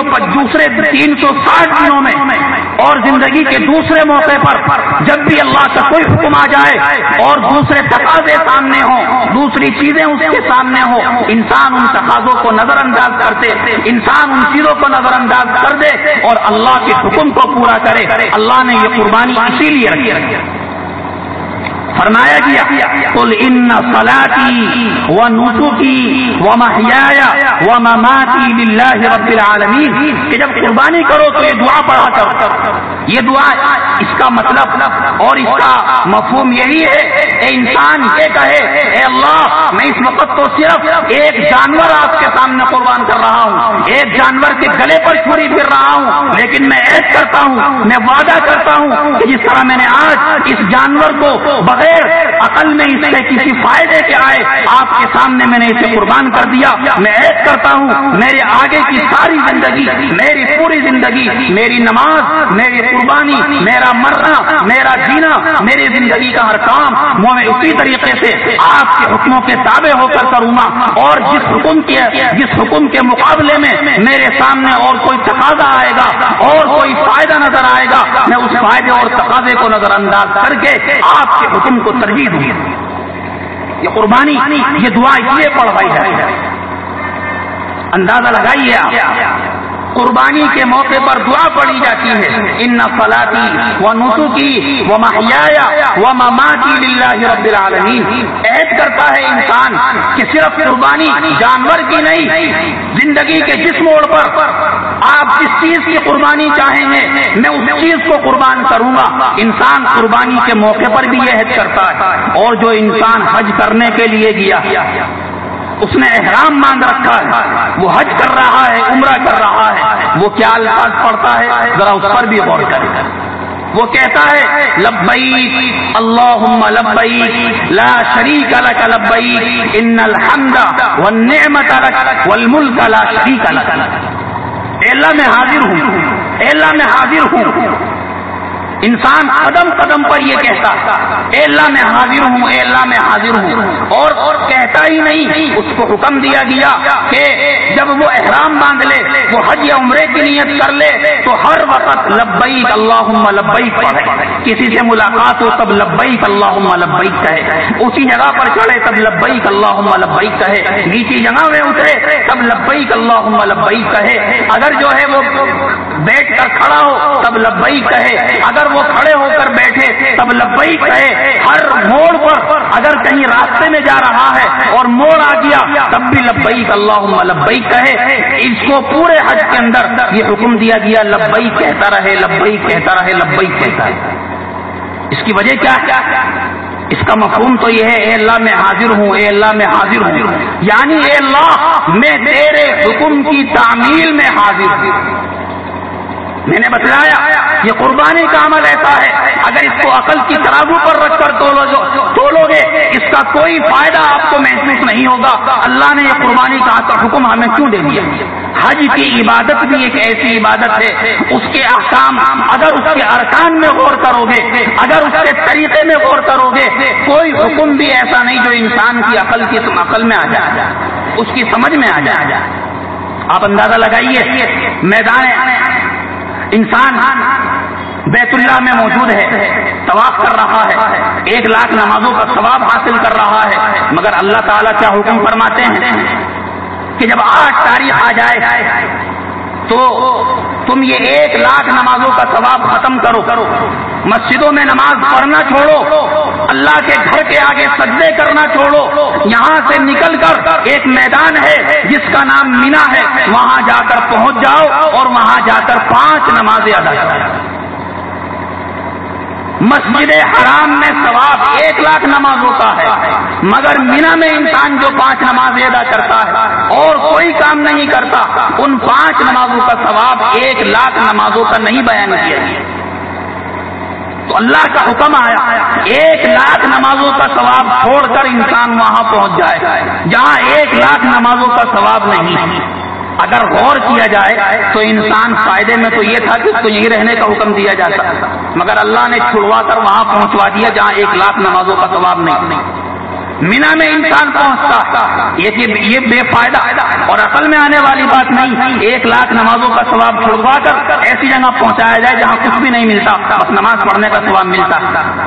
360 دنوں میں اور زندگی کے دوسرے موقع پر جب بھی اللہ کا کوئی حکم آ جائے اور دوسرے تقاضے سامنے ہوں، دوسری چیزیں اس کے سامنے ہوں، انسان ان تقاضوں کو نظر انداز کرتے، انسان ان چیزوں کو نظر انداز کر دے اور اللہ کے حکم کو پورا کرے۔ اللہ نے یہ قربانی اسی لیے رکھی، فرمایا گیا قل ان صلاتی ونسکی ومحیای ومماتی للہ رب العالمین، کہ جب قربانی کرو تو یہ دعا پڑھا کرو۔ یہ دعا، اس کا مطلب اور اس کا مفہوم یہی ہے کہ انسان یہ کہے اے اللہ میں اس وقت تو صرف ایک جانور آپ کے سامنے قربان کر رہا ہوں، ایک جانور کے گلے پر چھری پھر رہا ہوں، لیکن میں عہد کرتا ہوں، میں وعدہ کرتا ہوں کہ جس طرح میں نے آج اس جانور کو بغیر عقل میں اس سے کسی فائدے کے آئے آپ کے سامنے میں نے اسے قربان کر دیا، میں عہد کرتا ہوں میرے آگے کی ساری زندگی، میری پوری زندگی، میری نماز، میری قربانی، میرا مرنا، میرا جینا، میری زندگی کا ہر کام میں اسی طریقے سے آپ کے حکموں کے تابع ہو کر کروں گا، اور جس حکم کے مقابلے میں میرے سامنے اور کوئی تقاضا آئے گا اور کوئی فائدہ نظر آئے گا، میں اس فائدے اور تقاضے کو نظر انداز کر کے آپ کے حکم کو ترجیح دوں گی۔ یہ قربانی، یہ دعا اس لیے پڑھائی جائے، اندازہ لگائیے قربانی کے موقع پر دعا پڑھی جاتی ہے، ان صلاتی ونسکی ومحیای ومماتی للہ رب العالمین۔ عہد کرتا ہے انسان کہ صرف قربانی جانور کی نہیں، زندگی کے جس موڑ پر آپ جس چیز کی قربانی چاہیں گے میں اس چیز کو قربان کروں گا۔ انسان قربانی کے موقع پر بھی یہ عہد کرتا ہے، اور جو انسان حج کرنے کے لیے گیا، اس نے احرام باندھ رکھا ہے، وہ حج کر رہا ہے، عمرہ کر رہا ہے، وہ کیا الفاظ پڑھتا ہے ذرا اس پر بھی غور کریں۔ وہ کہتا ہے لبیک اللہم لبیک لا شریک لک لبیک ان الحمد والنعمت لک والملک لا شریک لک۔ اے اللہ میں حاضر ہوں، اے اللہ میں حاضر ہوں۔ انسان قدم قدم پر یہ کہتا اے اللہ میں حاضر ہوں، اے اللہ میں حاضر ہوں، اور کہتا ہی نہیں، اس کو حکم دیا گیا کہ جب وہ احرام باندھ لے، وہ حج یا عمرے کی نیت کر لے تو ہر وقت لبیک اللہم لبیک پڑھے، کسی سے ملاقات ہو تب لبیک اللہم لبیک کہے، اسی جگہ پر چڑھے تب لبیک اللہم لبیک کہے، نیچی جگہ میں اترے تب لبیک اللہم لبیک کہے، اگر جو ہے وہ بیٹھ کر کھڑا ہو تب لبیک کہے، اگر اگر وہ کھڑے ہو کر بیٹھے تب لبیک کہے، ہر موڑ پر اگر کہیں راستے میں جا رہا ہے اور موڑ آ گیا تب بھی لبیک اللہم لبیک کہے. اس کو پورے حج کے اندر یہ حکم دیا گیا لبیک کہتا رہے، لبیک کہتا رہے، لبیک کہتا رہے. اس کی وجہ کیا ہے؟ اس کا مفہوم تو یہ ہے اے اللہ میں حاضر ہوں، اے اللہ میں حاضر ہوں، یعنی اے اللہ میں تیرے حکم کی تعمیل میں حاضر ہوں. میں نے بتلایا یہ قربانی کا عمل ایسا ہے اگر اس کو عقل کی ترازو پر رکھ کر تولو گے اس کا کوئی فائدہ آپ کو محسوس نہیں ہوگا. اللہ نے یہ قربانی کا حکم ہمیں کیوں دے دیا؟ حج کی عبادت بھی ایک ایسی عبادت ہے، اس کے احکام اگر اس کے ارکان میں غور کرو گے، اگر اس کے طریقے میں غور کرو گے، کوئی حکم بھی ایسا نہیں جو انسان کی عقل میں آ جائے، اس کی سمجھ میں آ جائے. آپ اندازہ لگائیے، میدان انسان بیت اللہ میں موجود ہے، طواف کر رہا ہے، 1,00,000 نمازوں کا ثواب حاصل کر رہا ہے، مگر اللہ تعالیٰ کیا حکم فرماتے ہیں کہ جب 8 تاریخ آ جائے تو تم یہ 1,00,000 نمازوں کا ثواب ختم کرو، مسجدوں میں نماز پڑھنا چھوڑو، اللہ کے گھر کے آگے سجدے کرنا چھوڑو، یہاں سے نکل کر ایک میدان ہے جس کا نام مینا ہے، وہاں جا کر پہنچ جاؤ اور وہاں جا کر 5 نمازیں ادا کرو. مسجد حرام میں ثواب 1,00,000 نمازوں کا ہے، مگر مینا میں انسان جو 5 نمازیں ادا کرتا ہے اور کوئی کام نہیں کرتا، ان 5 نمازوں کا ثواب 1,00,000 نمازوں کا نہیں بیان کیا گیا. تو اللہ کا حکم آیا 1,00,000 نمازوں کا ثواب چھوڑ کر انسان وہاں پہنچ جائے جہاں 1,00,000 نمازوں کا ثواب نہیں. اگر غور کیا جائے تو انسان فائدے میں تو یہ تھا کہ اس کو یہی رہنے کا حکم دیا جاتا، مگر اللہ نے چھڑوا کر وہاں پہنچوا دیا جہاں 1,00,000 نمازوں کا ثواب نہیں. مینا میں انسان پہنچتا یہ بے فائدہ اور عقل میں آنے والی بات نہیں. 1,00,000 نمازوں کا ثواب چھڑوا کر ایسی جگہ پہنچایا جائے جہاں کچھ بھی نہیں ملتا، بس نماز پڑھنے کا ثواب ملتا.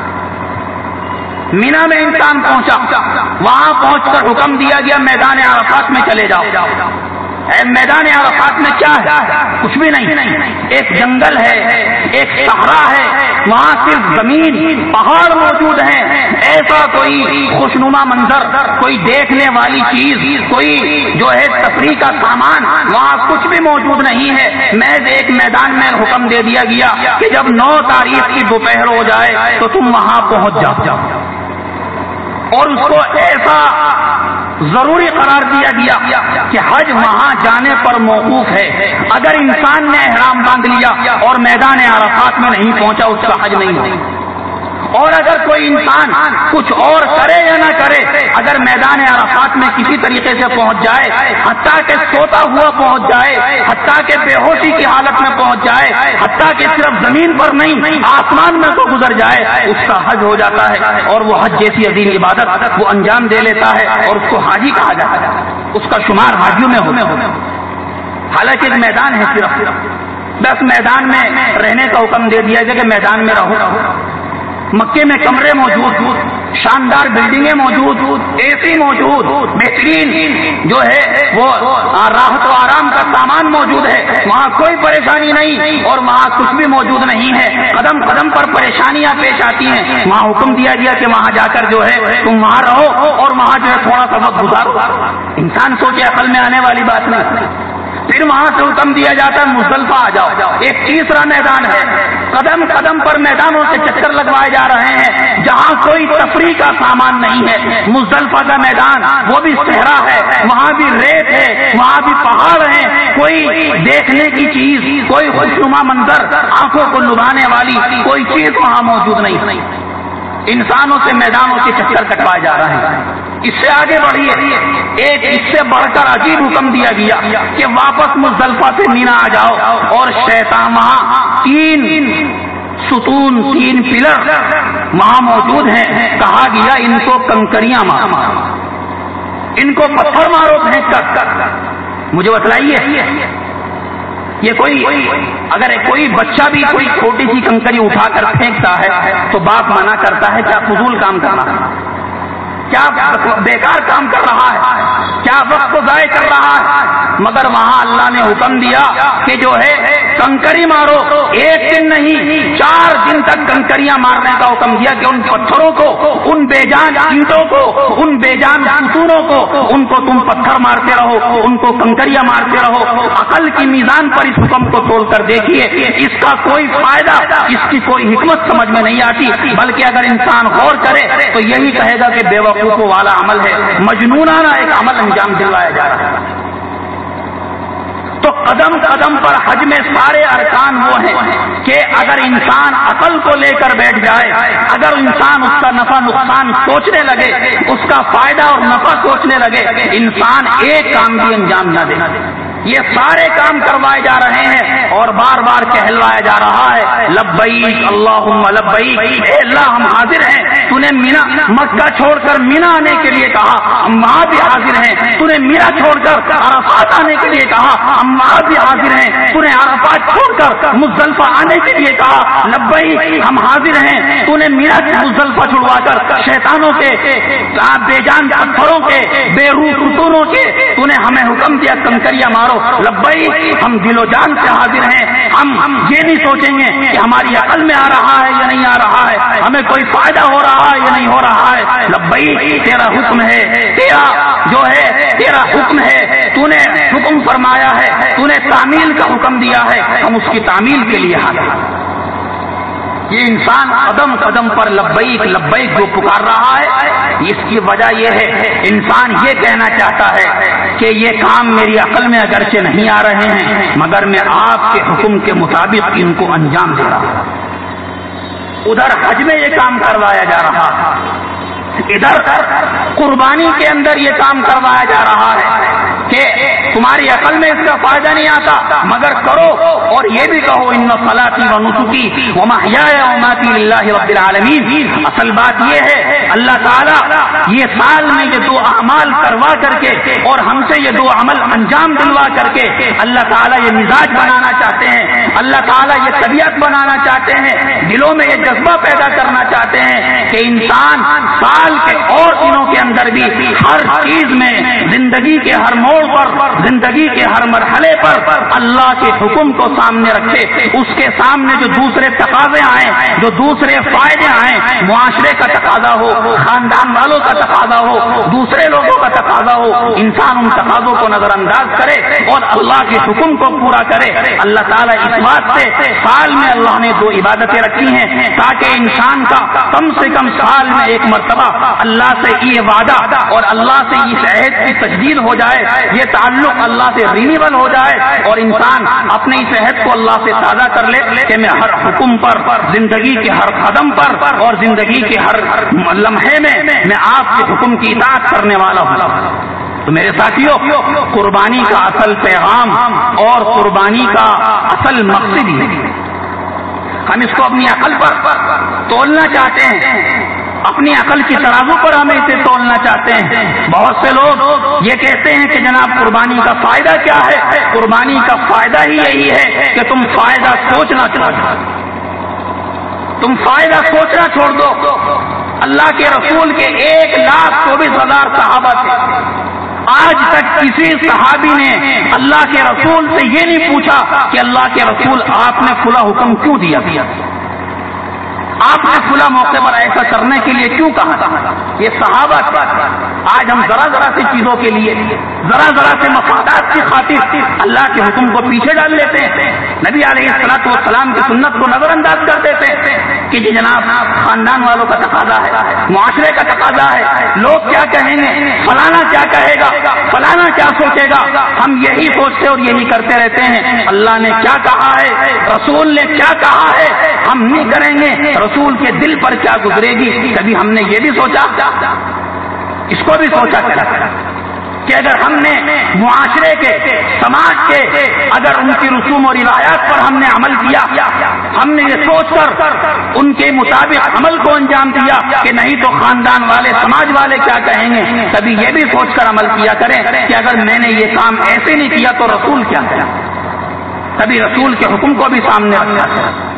مینا میں انسان پہنچا، وہاں پہنچ کر حکم دیا گیا میدان عرفات میں چلے جاؤ. میدان عرفات میں کیا ہے؟ کچھ بھی نہیں، ایک جنگل ہے، ایک صحرا ہے، وہاں صرف زمین، پہاڑ موجود ہیں. ایسا کوئی خوشنما منظر، کوئی دیکھنے والی چیز، کوئی جو ہے تفریح کا سامان وہاں کچھ بھی موجود نہیں ہے. محض ایک میدان میں حکم دے دیا گیا کہ جب 9 تاریخ کی دوپہر ہو جائے تو تم وہاں پہنچ جاؤ، اور اس کو ایسا ضروری قرار دیا گیا کہ حج وہاں جانے پر موقوف ہے. اگر انسان نے احرام باندھ لیا اور میدان عرفات میں نہیں پہنچا اس کا حج نہیں ہوگا. اور اگر کوئی انسان کچھ اور کرے یا نہ کرے، اگر میدان عرفات میں کسی طریقے سے پہنچ جائے، حتیٰ کہ سوتا ہوا پہنچ جائے، حتیٰ کہ بے ہوشی کی حالت میں پہنچ جائے، حتیٰ کہ صرف زمین پر نہیں آسمان میں تو گزر جائے، اس کا حج ہو جاتا ہے. اور وہ حج جیسی عظیم عبادت وہ انجام دے لیتا ہے اور اس کو حاجی کہا جاتا ہے. اس کا شمار حاجیوں میں ہوگا. حالانکہ ایک میدان ہے، صرف 10 میدان میں رہنے کا حکم دے دیا گیا کہ میدان میں رہو. مکے میں کمرے موجود، شاندار بلڈنگیں موجود، اے سی موجود، بہترین جو ہے وہ راحت و آرام کا سامان موجود ہے، وہاں کوئی پریشانی نہیں اور وہاں کچھ بھی موجود نہیں ہے. قدم قدم پر پریشانیاں پیش آتی ہیں. وہاں حکم دیا گیا کہ وہاں جا کر جو ہے تم وہاں رہو اور وہاں جو ہے تھوڑا سا وقت گزارو. انسان سوچے عقل میں آنے والی بات نہیں. پھر وہاں سے حکم دیا جاتا ہے مزدلفہ آ جاؤ. ایک تیسرا میدان ہے، قدم قدم پر میدانوں سے چکر لگوائے جا رہے ہیں جہاں کوئی تفریح کا سامان نہیں ہے. مزدلفہ کا میدان وہ بھی صحرا ہے، وہاں بھی ریت ہے، وہاں بھی پہاڑ ہیں، کوئی دیکھنے کی چیز، کوئی خوشنما منظر، آنکھوں کو لبھانے والی کوئی چیز وہاں موجود نہیں. انسانوں سے میدانوں کے چکر کٹوائے جا رہے ہیں. اس سے آگے بڑھیے، ایک اس سے بڑھ کر عجیب حکم دیا گیا کہ واپس مزدلفہ سے مینا آ جاؤ اور شیطان وہاں 3 ستون 3 پلر وہاں موجود ہیں. کہا گیا ان کو کنکریاں مارو، ان کو پتھر مارو پھینک کر. مجھے بتلائیے یہ کوئی اگر کوئی بچہ بھی کوئی چھوٹی سی کنکری اٹھا کر پھینکتا ہے تو باپ منع کرتا ہے کیا فضول کام کرنا. کیا بیکار کام کر رہا ہے، کیا وقت کو ضائع کر رہا ہے، مگر وہاں اللہ نے حکم دیا کہ جو ہے کنکری مارو، ایک دن نہیں 4 دن تک کنکریاں مارنے کا حکم دیا کہ ان پتھروں کو، ان بے جان اینٹوں کو، ان بے جان ستونوں کو، ان کو تم پتھر مارتے رہو، ان کو کنکریاں مارتے رہو۔ عقل کی میزان پر اس حکم کو تول کر دیکھیے، اس کا کوئی فائدہ، اس کی کوئی حکمت سمجھ میں نہیں آتی، بلکہ اگر انسان غور کرے تو یہی کہے گا کہ بیوقوفوں والا عمل ہے، مجنونانہ ایک عمل انجام دلوایا جا رہا ہے۔ تو قدم قدم پر حج میں سارے ارکان وہ ہیں کہ اگر انسان عقل کو لے کر بیٹھ جائے، اگر انسان اس کا نفع نقصان سوچنے لگے، اس کا فائدہ اور نفع سوچنے لگے، انسان ایک کام بھی انجام نہ دے۔ یہ سارے کام کروائے جا رہے ہیں اور بار بار کہلوایا جا رہا ہے لبیک اللہم لبیک، اے اللہ ہم حاضر ہیں، تو نے مینا مکہ چھوڑ کر مینا آنے کے لیے کہا، ہم وہاں بھی حاضر ہیں، تو نے مینا چھوڑ کر عرفات آنے کے لیے کہا، ہم وہاں بھی حاضر ہیں، تو نے عرفات چھوڑ کر مزدلفہ آنے کے لیے کہا، لبیک ہم حاضر ہیں، تو نے مینا سے مزدلفہ چھڑوا کر شیطانوں کے، بے جان پتھروں کے، بے روح ستونوں کے تو نے ہمیں حکم دیا کنکریاں مارو، لبیک ہم دل و جان سے حاضر ہیں، ہم یہ نہیں سوچیں گے کہ ہماری عقل میں آ رہا ہے یا نہیں آ رہا ہے، ہمیں کوئی فائدہ ہو رہا ہے یا نہیں ہو رہا ہے، لبیک تیرا حکم ہے، تیرا جو ہے تیرا حکم ہے، تو نے حکم فرمایا ہے، تو نے تعمیل کا حکم دیا ہے، ہم اس کی تعمیل کے لیے حاضر ہیں۔ یہ انسان قدم قدم پر لبیک لبیک جو پکار رہا ہے، اس کی وجہ یہ ہے انسان یہ کہنا چاہتا ہے کہ یہ کام میری عقل میں اگرچہ نہیں آ رہے ہیں مگر میں آپ کے حکم کے مطابق ان کو انجام دے رہا ہوں۔ ادھر حج میں یہ کام کروایا جا رہا ہے، ادھر قربانی کے اندر یہ کام کروایا جا رہا ہے کہ تمہاری عقل میں اس کا فائدہ نہیں آتا مگر کرو، اور یہ بھی کہو ان صلاتی و نسکی و محیای و مماتی للہ رب العالمین۔ اصل بات یہ ہے اللہ تعالیٰ یہ سال میں یہ 2 اعمال کروا کر کے اور ہم سے یہ 2 عمل انجام دلوا کر کے اللہ تعالیٰ یہ مزاج بنانا چاہتے ہیں، اللہ تعالیٰ یہ طبیعت بنانا چاہتے ہیں، دلوں میں یہ جذبہ پیدا کرنا چاہتے ہیں کہ انسان سال کے اور دنوں کے اندر بھی ہر چیز میں، زندگی کے ہر موڑ پر، زندگی کے ہر مرحلے پر اللہ کے حکم کو سامنے رکھے، اس کے سامنے جو دوسرے تقاضے آئیں، جو دوسرے فائدے آئیں، معاشرے کا تقاضا ہو، خاندان والوں کا تقاضا ہو، دوسرے لوگوں کا تقاضا ہو، انسان ان تقاضوں کو نظر انداز کرے اور اللہ کے حکم کو پورا کرے۔ اللہ تعالیٰ اس بات سے سال میں اللہ نے 2 عبادتیں رکھی ہیں تاکہ انسان کا کم سے کم سال میں ایک مرتبہ اللہ سے یہ وعدہ اور اللہ سے اس عہد کی تجدید ہو جائے، یہ تعلق اللہ سے رینیول ہو جائے اور انسان اپنے اس عہد کو اللہ سے تازہ کر لے کہ میں ہر حکم پر، زندگی کے ہر قدم پر اور زندگی کے ہر لمحے میں آپ کے حکم کی اطاعت کرنے والا ہوں۔ تو میرے ساتھیوں، قربانی کا اصل پیغام اور قربانی کا اصل مقصد ہی ہے، ہم اس کو اپنی عقل پر تولنا چاہتے ہیں، اپنی عقل کی ترازو پر ہمیں اسے تولنا چاہتے ہیں۔ بہت سے لوگ یہ کہتے ہیں کہ جناب قربانی کا فائدہ کیا ہے؟ قربانی کا فائدہ ہی یہی ہے کہ تم فائدہ سوچنا چھوڑ دو، تم فائدہ سوچنا چھوڑ دو۔ اللہ کے رسول کے 1,24,000 صحابہ تھے، آج تک کسی صحابی نے اللہ کے رسول سے یہ نہیں پوچھا کہ اللہ کے رسول آپ نے کھلا حکم کیوں دیا، آپ نے کھلا موقع پر ایسا کرنے کے لیے کیوں کہا؟ یہ صحابہ تھا۔ آج ہم ذرا ذرا سی چیزوں کے لیے، ذرا ذرا سے مفادات کی خاطر اللہ کے حکم کو پیچھے ڈال لیتے ہیں، نبی علیہ الصلوۃ والسلام کی سنت کو نظر انداز کر دیتے ہیں کہ جی جناب خاندان والوں کا تقاضا ہے، معاشرے کا تقاضا ہے، لوگ کیا کہیں گے، فلانا کیا کہے گا، فلانا کیا سوچے گا، ہم یہی سوچتے اور یہی کرتے رہتے ہیں۔ اللہ نے کیا کہا ہے، رسول نے کیا کہا ہے، ہم نہیں کریں گے، رسول کے دل پر کیا گزرے گی، کبھی ہم نے یہ بھی سوچا، اس کو بھی سوچا کہ اگر ہم نے معاشرے کے، سماج کے، اگر ان کی رسوم و روایات پر ہم نے عمل کیا، ہم نے یہ سوچ کر ان کے مطابق عمل کو انجام دیا کہ نہیں تو خاندان والے، سماج والے کیا کہیں گے، کبھی یہ بھی سوچ کر عمل کیا کریں کہ اگر میں نے یہ کام ایسے نہیں کیا تو رسول کیا کرے، کبھی رسول کے حکم کو بھی سامنے رکھا کریں۔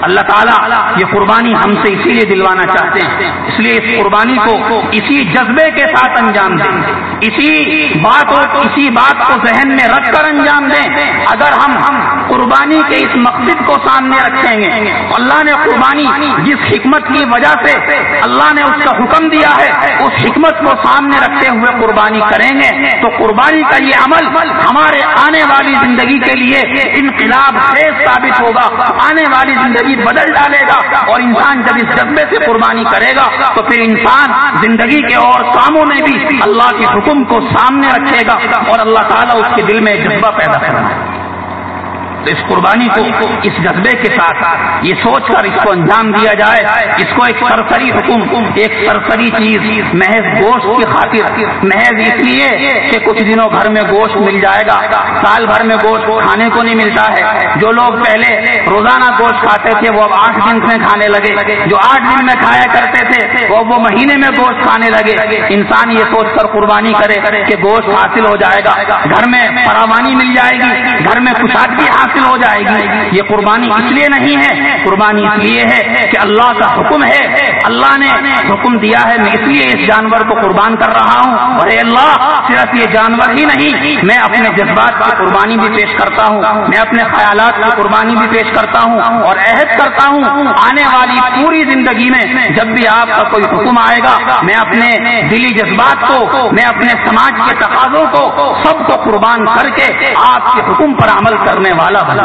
اللہ تعالیٰ یہ قربانی ہم سے اسی لیے دلوانا چاہتے ہیں، اس لیے اس قربانی کو اسی جذبے کے ساتھ انجام دیں، اسی بات کو ذہن میں رکھ کر انجام دیں۔ اگر ہم قربانی کے اس مقصد کو سامنے رکھیں گے، اللہ نے قربانی جس حکمت کی وجہ سے اللہ نے اس کا حکم دیا ہے، اس حکمت کو سامنے رکھتے ہوئے قربانی کریں گے تو قربانی کا یہ عمل ہمارے آنے والی زندگی کے لیے انقلاب خیز ثابت ہوگا، آنے والی زندگی بدل ڈالے گا۔ اور انسان جب اس جذبے سے قربانی کرے گا تو پھر انسان زندگی کے اور کاموں میں بھی اللہ کے حکم کو سامنے رکھے گا اور اللہ تعالیٰ اس کے دل میں جذبہ پیدا کرے گا۔ تو اس قربانی کو اس جذبے کے ساتھ یہ سوچ کر اس کو انجام دیا جائے، اس کو ایک سرسری حکم، ایک سرسری چیز محض گوشت کی خاطر، محض اس لیے کہ کچھ دنوں گھر میں گوشت مل جائے گا، سال بھر میں گوشت کھانے کو نہیں ملتا ہے۔ جو لوگ پہلے روزانہ گوشت کھاتے تھے وہ اب 8 دن میں کھانے لگے، جو 8 دن میں کھایا کرتے تھے وہ مہینے میں گوشت کھانے لگے۔ انسان یہ سوچ کر قربانی کرے کہ گوشت حاصل ہو جائے گا، گھر میں فراوانی مل جائے گی، گھر میں کشادگی حاصل ہو جائے گی۔ یہ قربانی اس لیے نہیں ہے، قربانی اس لیے ہے کہ اللہ کا حکم ہے، اللہ نے حکم دیا ہے، میں اس لیے اس جانور کو قربان کر رہا ہوں۔ اور اے اللہ، صرف یہ جانور ہی نہیں، میں اپنے جذبات کی قربانی بھی پیش کرتا ہوں، میں اپنے خیالات کی قربانی بھی پیش کرتا ہوں اور عہد کرتا ہوں آنے والی پوری زندگی میں جب بھی آپ کا کوئی حکم آئے گا میں اپنے دلی جذبات کو، میں اپنے سماج کے تقاضوں کو سب کو قربان کر کے آپ کے حکم پر عمل کرنے والا بنا۔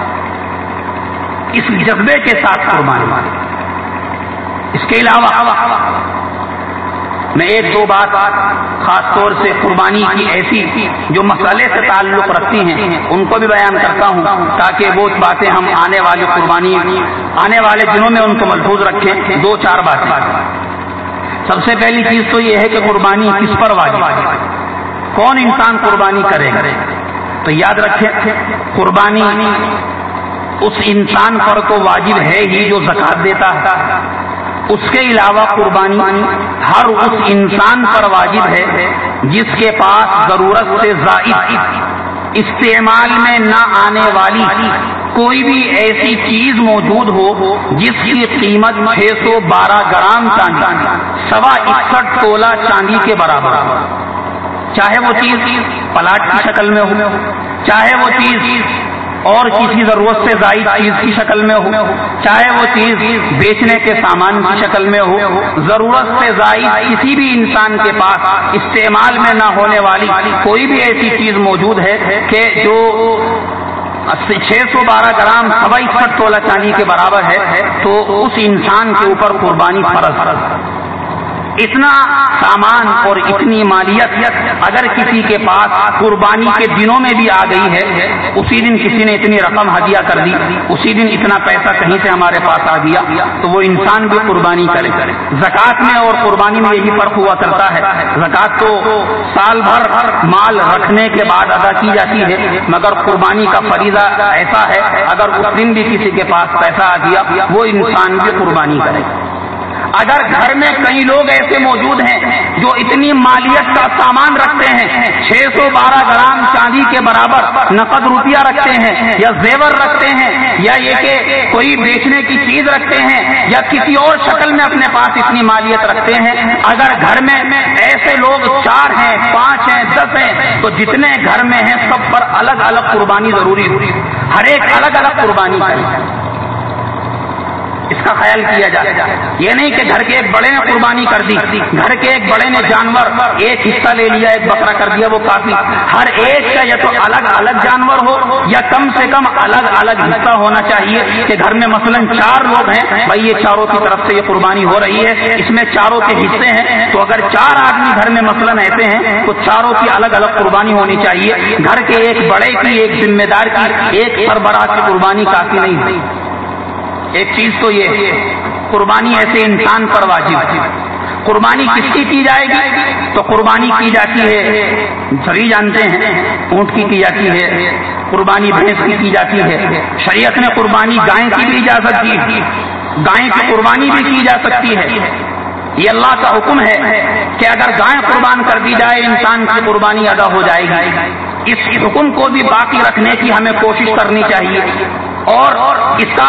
اس جذبے کے ساتھ قربانی۔ اس کے علاوہ میں ایک دو بات خاص طور سے قربانی کی ایسی جو مسئلے سے تعلق رکھتی ہیں ان کو بھی بیان کرتا ہوں تاکہ وہ باتیں ہم آنے والے دنوں میں ان کو ملحوظ رکھیں۔ 2-4 باتیں۔ سب سے پہلی چیز تو یہ ہے کہ قربانی کس پر واجب ہے، کون انسان قربانی کرے گا؟ تو یاد رکھیں قربانی اس انسان پر تو واجب ہے ہی جو زکات دیتا ہے، اس کے علاوہ قربانی ہر اس انسان پر واجب ہے جس کے پاس ضرورت سے زائد استعمال میں نہ آنے والی کوئی بھی ایسی چیز موجود ہو جس کی قیمت 612 گرام چاندی 61 تولہ چاندی کے برابر، چاہے وہ چیز پلاٹ کی شکل میں ہو، چاہے وہ چیز اور کسی ضرورت سے زائد چیز کی شکل میں ہو، چاہے وہ چیز بیچنے کے سامان کی شکل میں ہو، ضرورت سے زائد کسی بھی انسان کے پاس استعمال میں نہ ہونے والی کوئی بھی ایسی چیز موجود ہے کہ جو 612 گرام 61 تولہ چاندی کے برابر ہے تو اس انسان کے اوپر قربانی فرض۔ اتنا سامان اور اتنی مالیت اگر کسی کے پاس قربانی کے دنوں میں بھی آ گئی ہے، اسی دن کسی نے اتنی رقم ہدیہ کر دی، اسی دن اتنا پیسہ کہیں سے ہمارے پاس آ گیا تو وہ انسان بھی قربانی کرے۔ زکوٰۃ میں اور قربانی میں یہی فرق ہوا کرتا ہے، زکوٰۃ تو سال بھر مال رکھنے کے بعد ادا کی جاتی ہے، مگر قربانی کا فریضہ ایسا ہے اگر اس دن بھی کسی کے پاس پیسہ آ گیا وہ انسان بھی قربانی کرے۔ اگر گھر میں کئی لوگ ایسے موجود ہیں جو اتنی مالیت کا سامان رکھتے ہیں، 612 گرام چاندی کے برابر نقد روپیہ رکھتے ہیں یا زیور رکھتے ہیں یا یہ کہ کوئی بیچنے کی چیز رکھتے ہیں یا کسی اور شکل میں اپنے پاس اتنی مالیت رکھتے ہیں، اگر گھر میں ایسے لوگ 4 ہیں 5 ہیں 10 ہیں تو جتنے گھر میں ہیں سب پر الگ الگ قربانی ضروری ہوئی، ہر ایک الگ الگ قربانی کرے۔ اس کا خیال کیا جائے، یہ نہیں کہ گھر کے ایک بڑے نے قربانی کر دی، گھر کے ایک بڑے نے جانور ایک حصہ لے لیا، ایک بکرا کر دیا وہ کافی، ہر ایک کا یا تو الگ الگ جانور ہو یا کم سے کم الگ الگ حصہ ہونا چاہیے کہ گھر میں مثلا 4 لوگ ہیں، بھائی یہ چاروں کی طرف سے یہ قربانی ہو رہی ہے، اس میں چاروں کے حصے ہیں تو اگر 4 آدمی گھر میں مثلا ایسے ہیں تو چاروں کی الگ الگ قربانی ہونی چاہیے۔ گھر کے ایک بڑے کی، ایک ذمہ دار کی، ایک سربراہ کی قربانی کافی نہیں ہے۔ ایک چیز تو یہ قربانی ایسے انسان پر واجب ہے۔ قربانی کس کی جائے گی؟ تو قربانی کی جاتی ہے، سبھی جانتے ہیں، اونٹ کی جاتی ہے، قربانی بھینس کی جاتی ہے، شریعت نے قربانی گائے کی بھی اجازت دی، گائے کی قربانی بھی کی جا سکتی ہے۔ یہ اللہ کا حکم ہے کہ اگر گائے قربان کر دی جائے انسان کی قربانی ادا ہو جائے گی۔ اس حکم کو بھی باقی رکھنے کی ہمیں کوشش کرنی چاہیے۔ اور اس کا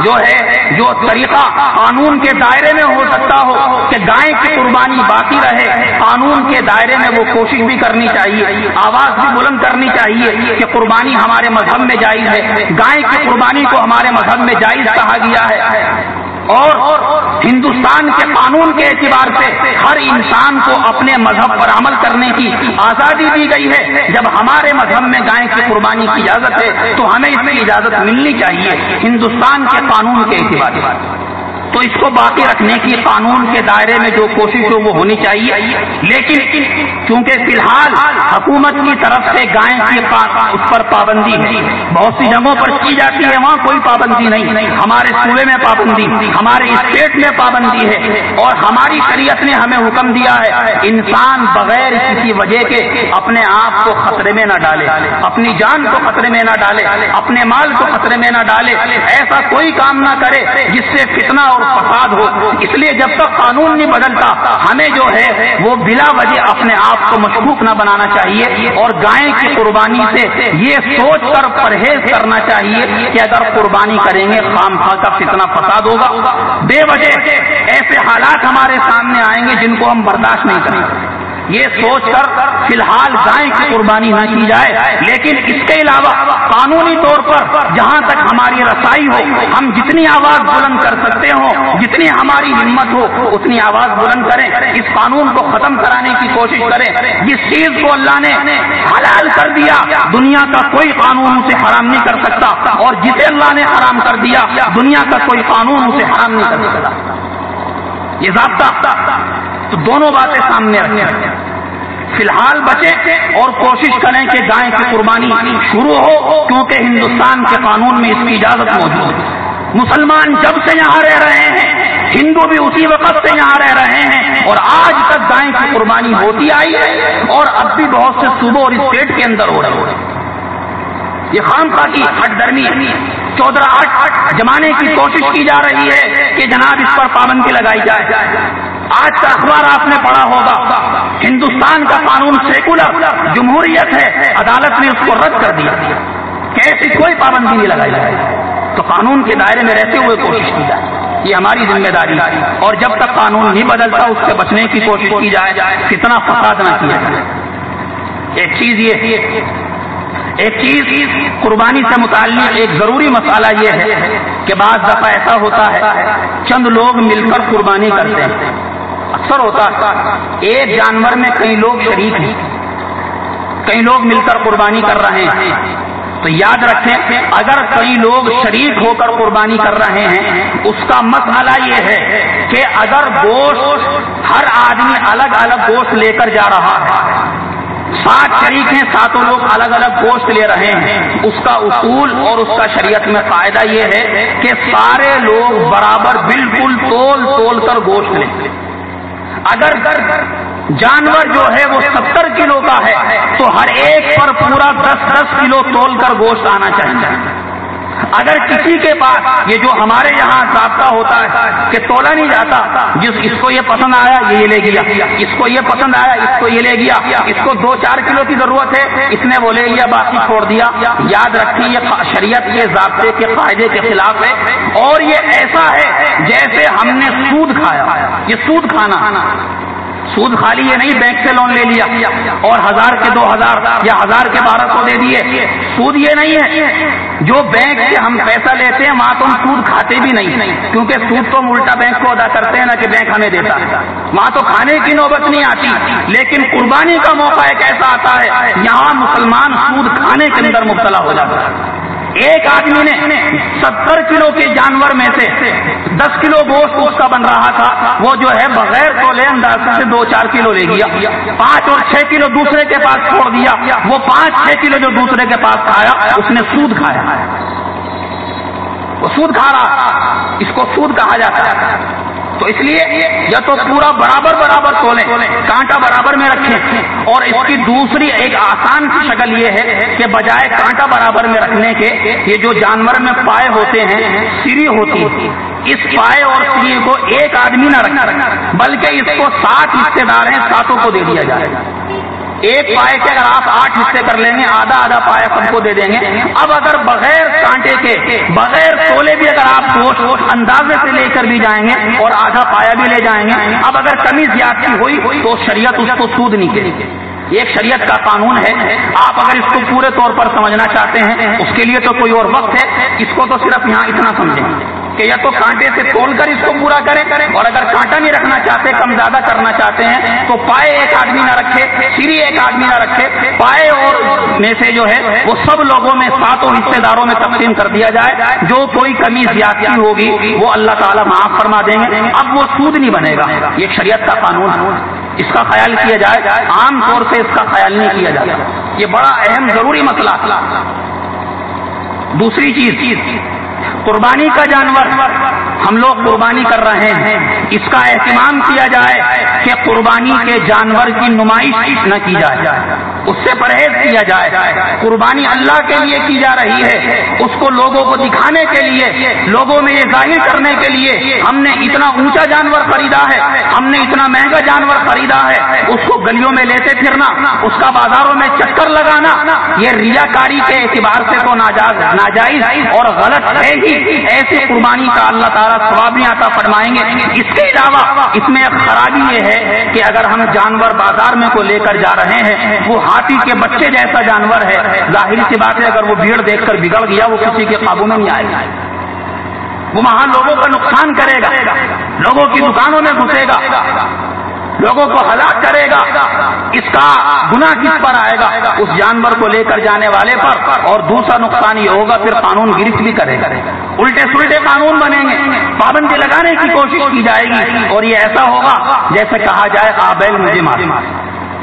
جو طریقہ قانون کے دائرے میں ہو سکتا ہو کہ گائے کی قربانی باقی رہے، قانون کے دائرے میں وہ کوشش بھی کرنی چاہیے، آواز بھی بلند کرنی چاہیے کہ قربانی ہمارے مذہب میں جائز ہے، گائے کی قربانی کو ہمارے مذہب میں جائز کہا گیا ہے، اور ہندوستان کے قانون کے اعتبار سے ہر انسان کو اپنے مذہب پر عمل کرنے کی آزادی دی گئی ہے۔ جب ہمارے مذہب میں گائے کی قربانی کی اجازت ہے تو ہمیں اس کی اجازت ملنی چاہیے ہندوستان کے قانون کے اعتبار سے۔ تو اس کو باقی رکھنے کی قانون کے دائرے میں جو کوشش ہو وہ ہونی چاہیے، لیکن کیونکہ فی الحال حکومت کی طرف سے گائے کی اس پر پابندی ہے، بہت سی جگہوں پر کی جاتی ہے، وہاں کوئی پابندی نہیں، ہمارے صوبے میں پابندی، ہمارے اسٹیٹ میں پابندی ہے، اور ہماری شریعت نے ہمیں حکم دیا ہے انسان بغیر کسی وجہ کے اپنے آپ کو خطرے میں نہ ڈالے، اپنی جان کو خطرے میں نہ ڈالے، اپنے مال کو خطرے میں نہ ڈالے، ایسا کوئی کام نہ کرے جس سے فتنہ اور فساد ہو۔ اس لیے جب تک قانون نہیں بدلتا ہمیں جو ہے وہ بلا وجہ اپنے آپ کو مشکوک نہ بنانا چاہیے، اور گائے کی قربانی سے یہ سوچ کر پرہیز کرنا چاہیے کہ اگر قربانی کریں گے خام خواہ کا فتنہ فساد ہوگا، بے وجہ ایسے حالات ہمارے سامنے آئیں گے جن کو ہم برداشت نہیں کریں گے۔ یہ سوچ کر فی الحال گائے کی قربانی نہ کی جائے، لیکن اس کے علاوہ قانونی طور پر جہاں تک ہماری رسائی ہو ہم جتنی آواز بلند کر سکتے ہوں، جتنی ہماری ہمت ہو اتنی آواز بلند کریں، اس قانون کو ختم کرانے کی کوشش کریں۔ جس چیز کو اللہ نے حلال کر دیا دنیا کا کوئی قانون اسے حرام نہیں کر سکتا، اور جسے اللہ نے حرام کر دیا دنیا کا کوئی قانون اسے حرام نہیں کر سکتا۔ یہ ضابطہ تو دونوں باتیں سامنے رکھیں، فی الحال بچیں اور کوشش کریں کہ گائے کی قربانی شروع ہو، کیونکہ ہندوستان کے قانون میں اس کی اجازت موجود ہے۔ مسلمان جب سے یہاں رہ رہے ہیں، ہندو بھی اسی وقت سے یہاں رہ رہے ہیں، اور آج تک گائے کی قربانی ہوتی آئی ہے، اور اب بھی بہت سے صوبوں اور اسٹیٹ کے اندر ہو رہی ہے۔ یہ خامخواہ کی ہٹ درمی 14/8 جمانے کی کوشش کی جا رہی ہے کہ جناب اس پر پابندی لگائی جائے۔ آج کا اخبار آپ نے پڑھا ہوگا، ہندوستان کا قانون سیکولر جمہوریت ہے، عدالت نے اس کو رد کر دیا کہ ایسی کوئی پابندی نہیں لگائی جائے۔ تو قانون کے دائرے میں رہتے ہوئے کوشش کی جائے، یہ ہماری ذمہ داری ہے، اور جب تک قانون نہیں بدلتا اس سے بچنے کی کوشش کی جائے، کتنا فساد نہ کیا جائے۔ ایک چیز قربانی سے متعلق ایک ضروری مسئلہ یہ ہے کہ بعض دفعہ ایسا ہوتا ہے چند لوگ مل کر قربانی کرتے ہیں، اکثر ہوتا ہے ایک جانور میں کئی لوگ شریک ہیں، کئی لوگ مل کر قربانی کر رہے ہیں، تو یاد رکھیں اگر کئی لوگ شریک ہو کر قربانی کر رہے ہیں اس کا مسئلہ یہ ہے کہ اگر گوشت ہر آدمی الگ الگ گوشت لے کر جا رہا ہے، 7 شریک ہیں، 7 لوگ الگ الگ گوشت لے رہے ہیں، اس کا اصول اور اس کا شریعت میں قاعدہ یہ ہے کہ سارے لوگ برابر بالکل تول کر گوشت لیں۔ اگر جانور جو ہے وہ 70 کلو کا ہے تو ہر ایک پر پورا 10 کلو تول کر گوشت آنا چاہیے۔ اگر کسی کے پاس یہ جو ہمارے یہاں ضابطہ ہوتا ہے کہ تولا نہیں جاتا، اس کو یہ پسند آیا یہ لے گیا، اس کو یہ پسند آیا اس کو یہ لے گیا، اس کو 2-4 کلو کی ضرورت ہے اس نے وہ لے لیا باقی چھوڑ دیا، یاد رکھیے یہ شریعت کے ضابطے کے قاعدے کے خلاف ہے، اور یہ ایسا ہے جیسے ہم نے سود کھایا۔ یہ سود کھانا، سود خالی یہ نہیں بینک سے لون لے لیا اور 1000 کے 2000 یا 1000 کے 1200 دے دیے، سود یہ نہیں ہے جو بینک سے ہم پیسہ لیتے ہیں وہاں تو ہم سود کھاتے بھی نہیں، کیونکہ سود تو ہم الٹا بینک کو ادا کرتے ہیں نا کہ بینک ہمیں دیتا ہے، وہاں تو کھانے کی نوبت نہیں آتی۔ لیکن قربانی کا موقع ایک ایسا آتا ہے یہاں مسلمان سود کھانے کے اندر مبتلا ہو جاتا ہے۔ ایک آدمی نے 70 کلو کے جانور میں سے 10 کلو گوشت اس کا بن رہا تھا، وہ جو ہے بغیر تولے اندازے سے 2-4 کلو لے گیا، 5 اور 6 کلو دوسرے کے پاس چھوڑ دیا، وہ 5-6 کلو جو دوسرے کے پاس کھایا اس نے سود کھایا، وہ سود کھا رہا، اس کو سود کہا جاتا ہے۔ تو اس لیے یا تو پورا برابر تولیں، کانٹا برابر میں رکھیں، اور اس کی دوسری ایک آسان سی شکل یہ ہے کہ بجائے کانٹا برابر میں رکھنے کے یہ جو جانور میں پائے ہوتے ہیں سری ہوتی ہے، اس پائے اور سری کو ایک آدمی نہ رکھنا بلکہ اس کو 7 حصے دار ہیں، 7 کو دے دیا جائے۔ एक पाए के अगर आप 8 हिस्से कर लेंगे, आधा आधा पाया सबको दे देंगे। अब अगर बगैर कांटे के, बगैर तोले भी अगर आप गोश्त अंदाजे से लेकर भी जाएंगे और आधा पाया भी ले जाएंगे, अब अगर कमी ज्यादती हुई तो शरीयत उसको सूद नहीं करेगी। एक शरीयत का कानून है। आप अगर इसको पूरे तौर पर समझना चाहते हैं उसके लिए तो कोई और वक्त है, इसको तो सिर्फ यहाँ इतना समझें कि या तो कांटे से तोल कर इसको पूरा करें, और अगर कांटा नहीं रखना चाहते, कम ज्यादा करना चाहते हैं, तो पाए एक आदमी ना रखे, सिरी एक आदमी ना रखे, पाए और में से जो है वो सब लोगों में 7 हिस्सेदारों में तकसीम कर दिया जाए। जो कोई कमी ज्यादती होगी वो अल्लाह ताला माफ फरमा देंगे। अब वो सूद नहीं बनेगा। ये शरीयत का कानून है, इसका ख्याल किया जाए। आम तौर से इसका ख्याल नहीं किया जाता। ये बड़ा अहम जरूरी मसला। दूसरी चीज, कुर्बानी का जानवर हम लोग कुर्बानी कर रहे हैं, इसका एहतमाम किया जाए कि कुर्बानी के जानवर की नुमाइश न की जाए, उससे परहेज किया जाए। कुर्बानी अल्लाह के लिए की जा रही है, उसको लोगों को दिखाने के लिए, लोगों में ये जाहिर करने के लिए हमने इतना ऊंचा जानवर खरीदा है, हमने इतना महंगा जानवर खरीदा है, उसको गलियों में लेते फिरना, उसका बाजारों में चक्कर लगाना, ये रियाकारी के एतबार से तो नाजायज और गलत है ही। ऐसे कुर्बानी का अल्लाह ताला सवाब नहीं आता फरमाएंगे। इसके अलावा इसमें एक खराबी ये है कि अगर हम जानवर बाजार में को लेकर जा रहे हैं, वो हाथी के बच्चे जैसा जानवर है, जाहिर सी बात है अगर वो भीड़ देखकर बिगड़ गया वो किसी के काबू में नहीं आएगा, वो वहां लोगों का नुकसान करेगा, लोगों की दुकानों में घुसेगा, लोगों को हलाक करेगा। इसका गुनाह किस पर आएगा? उस जानवर को लेकर जाने वाले पर। और दूसरा नुकसान ये होगा फिर कानून गिरफ्त भी करेगा, उल्टे सुल्टे कानून बनेंगे, पाबंदी लगाने की कोशिश की जाएगी, और ये ऐसा होगा जैसे कहा जाए काबिल मुझे मार।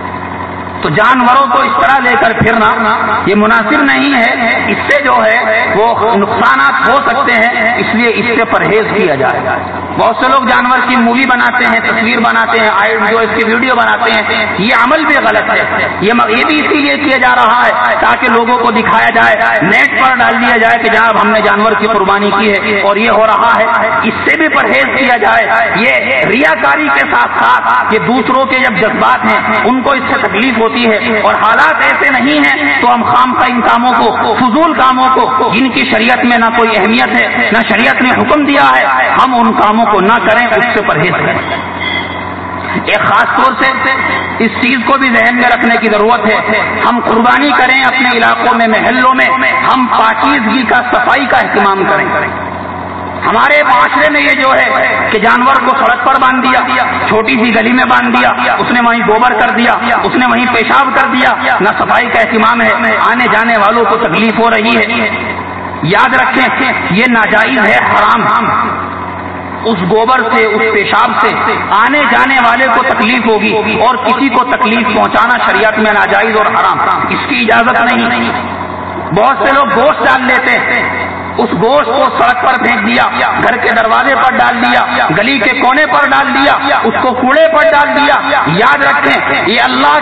तो जानवरों को इस तरह लेकर फिरना ये मुनासिब नहीं है, इससे जो है वो नुकसान हो सकते हैं, इसलिए इससे परहेज किया जाए। बहुत से लोग जानवर की मूवी बनाते हैं, तस्वीर बनाते हैं, जो इसकी वीडियो बनाते हैं, ये अमल भी गलत है। ये भी इसीलिए किया जा रहा है ताकि लोगों को दिखाया जाए, नेट पर डाल दिया जाए कि जनाब हमने जानवर की कुर्बानी की है और ये हो रहा है, इससे भी परहेज किया जाए। ये रियाकारी के साथ साथ ये दूसरों के जब जज्बात हैं उनको इससे तकलीफ होती है, और हालात ऐसे नहीं हैं तो हम खामखा इन कामों को, फजूल कामों को, जिनकी शरीयत में ना कोई अहमियत है, ना शरीयत ने हुक्म दिया है, हम उन कामों को ना करें, उससे परहेज करें। एक खास तौर से इस चीज को भी ذہن में रखने की जरूरत है, हम कुर्बानी करें अपने इलाकों में, महल्लों में, हम पाकीज़गी का, सफाई का एहतमाम करें। हमारे माशरे में ये जो है कि जानवर को सड़क पर बांध दिया, छोटी सी गली में बांध दिया, उसने वहीं गोबर कर दिया, उसने वहीं पेशाब कर दिया, न सफाई का एहतमाम है, आने जाने वालों को तकलीफ हो रही है। याद रखें ये नाजायज है, हराम। उस गोबर से, उस पेशाब से आने जाने वाले को तकलीफ होगी, और किसी को तकलीफ पहुंचाना शरीयत में नाजायज और हराम, इसकी इजाजत नहीं। बहुत से लोग गोश्त डाल लेते हैं, उस गोश्त को सड़क पर फेंक दिया, घर के दरवाजे पर डाल दिया, गली के कोने पर डाल दिया, उसको कूड़े पर डाल दिया। याद रखें ये अल्लाह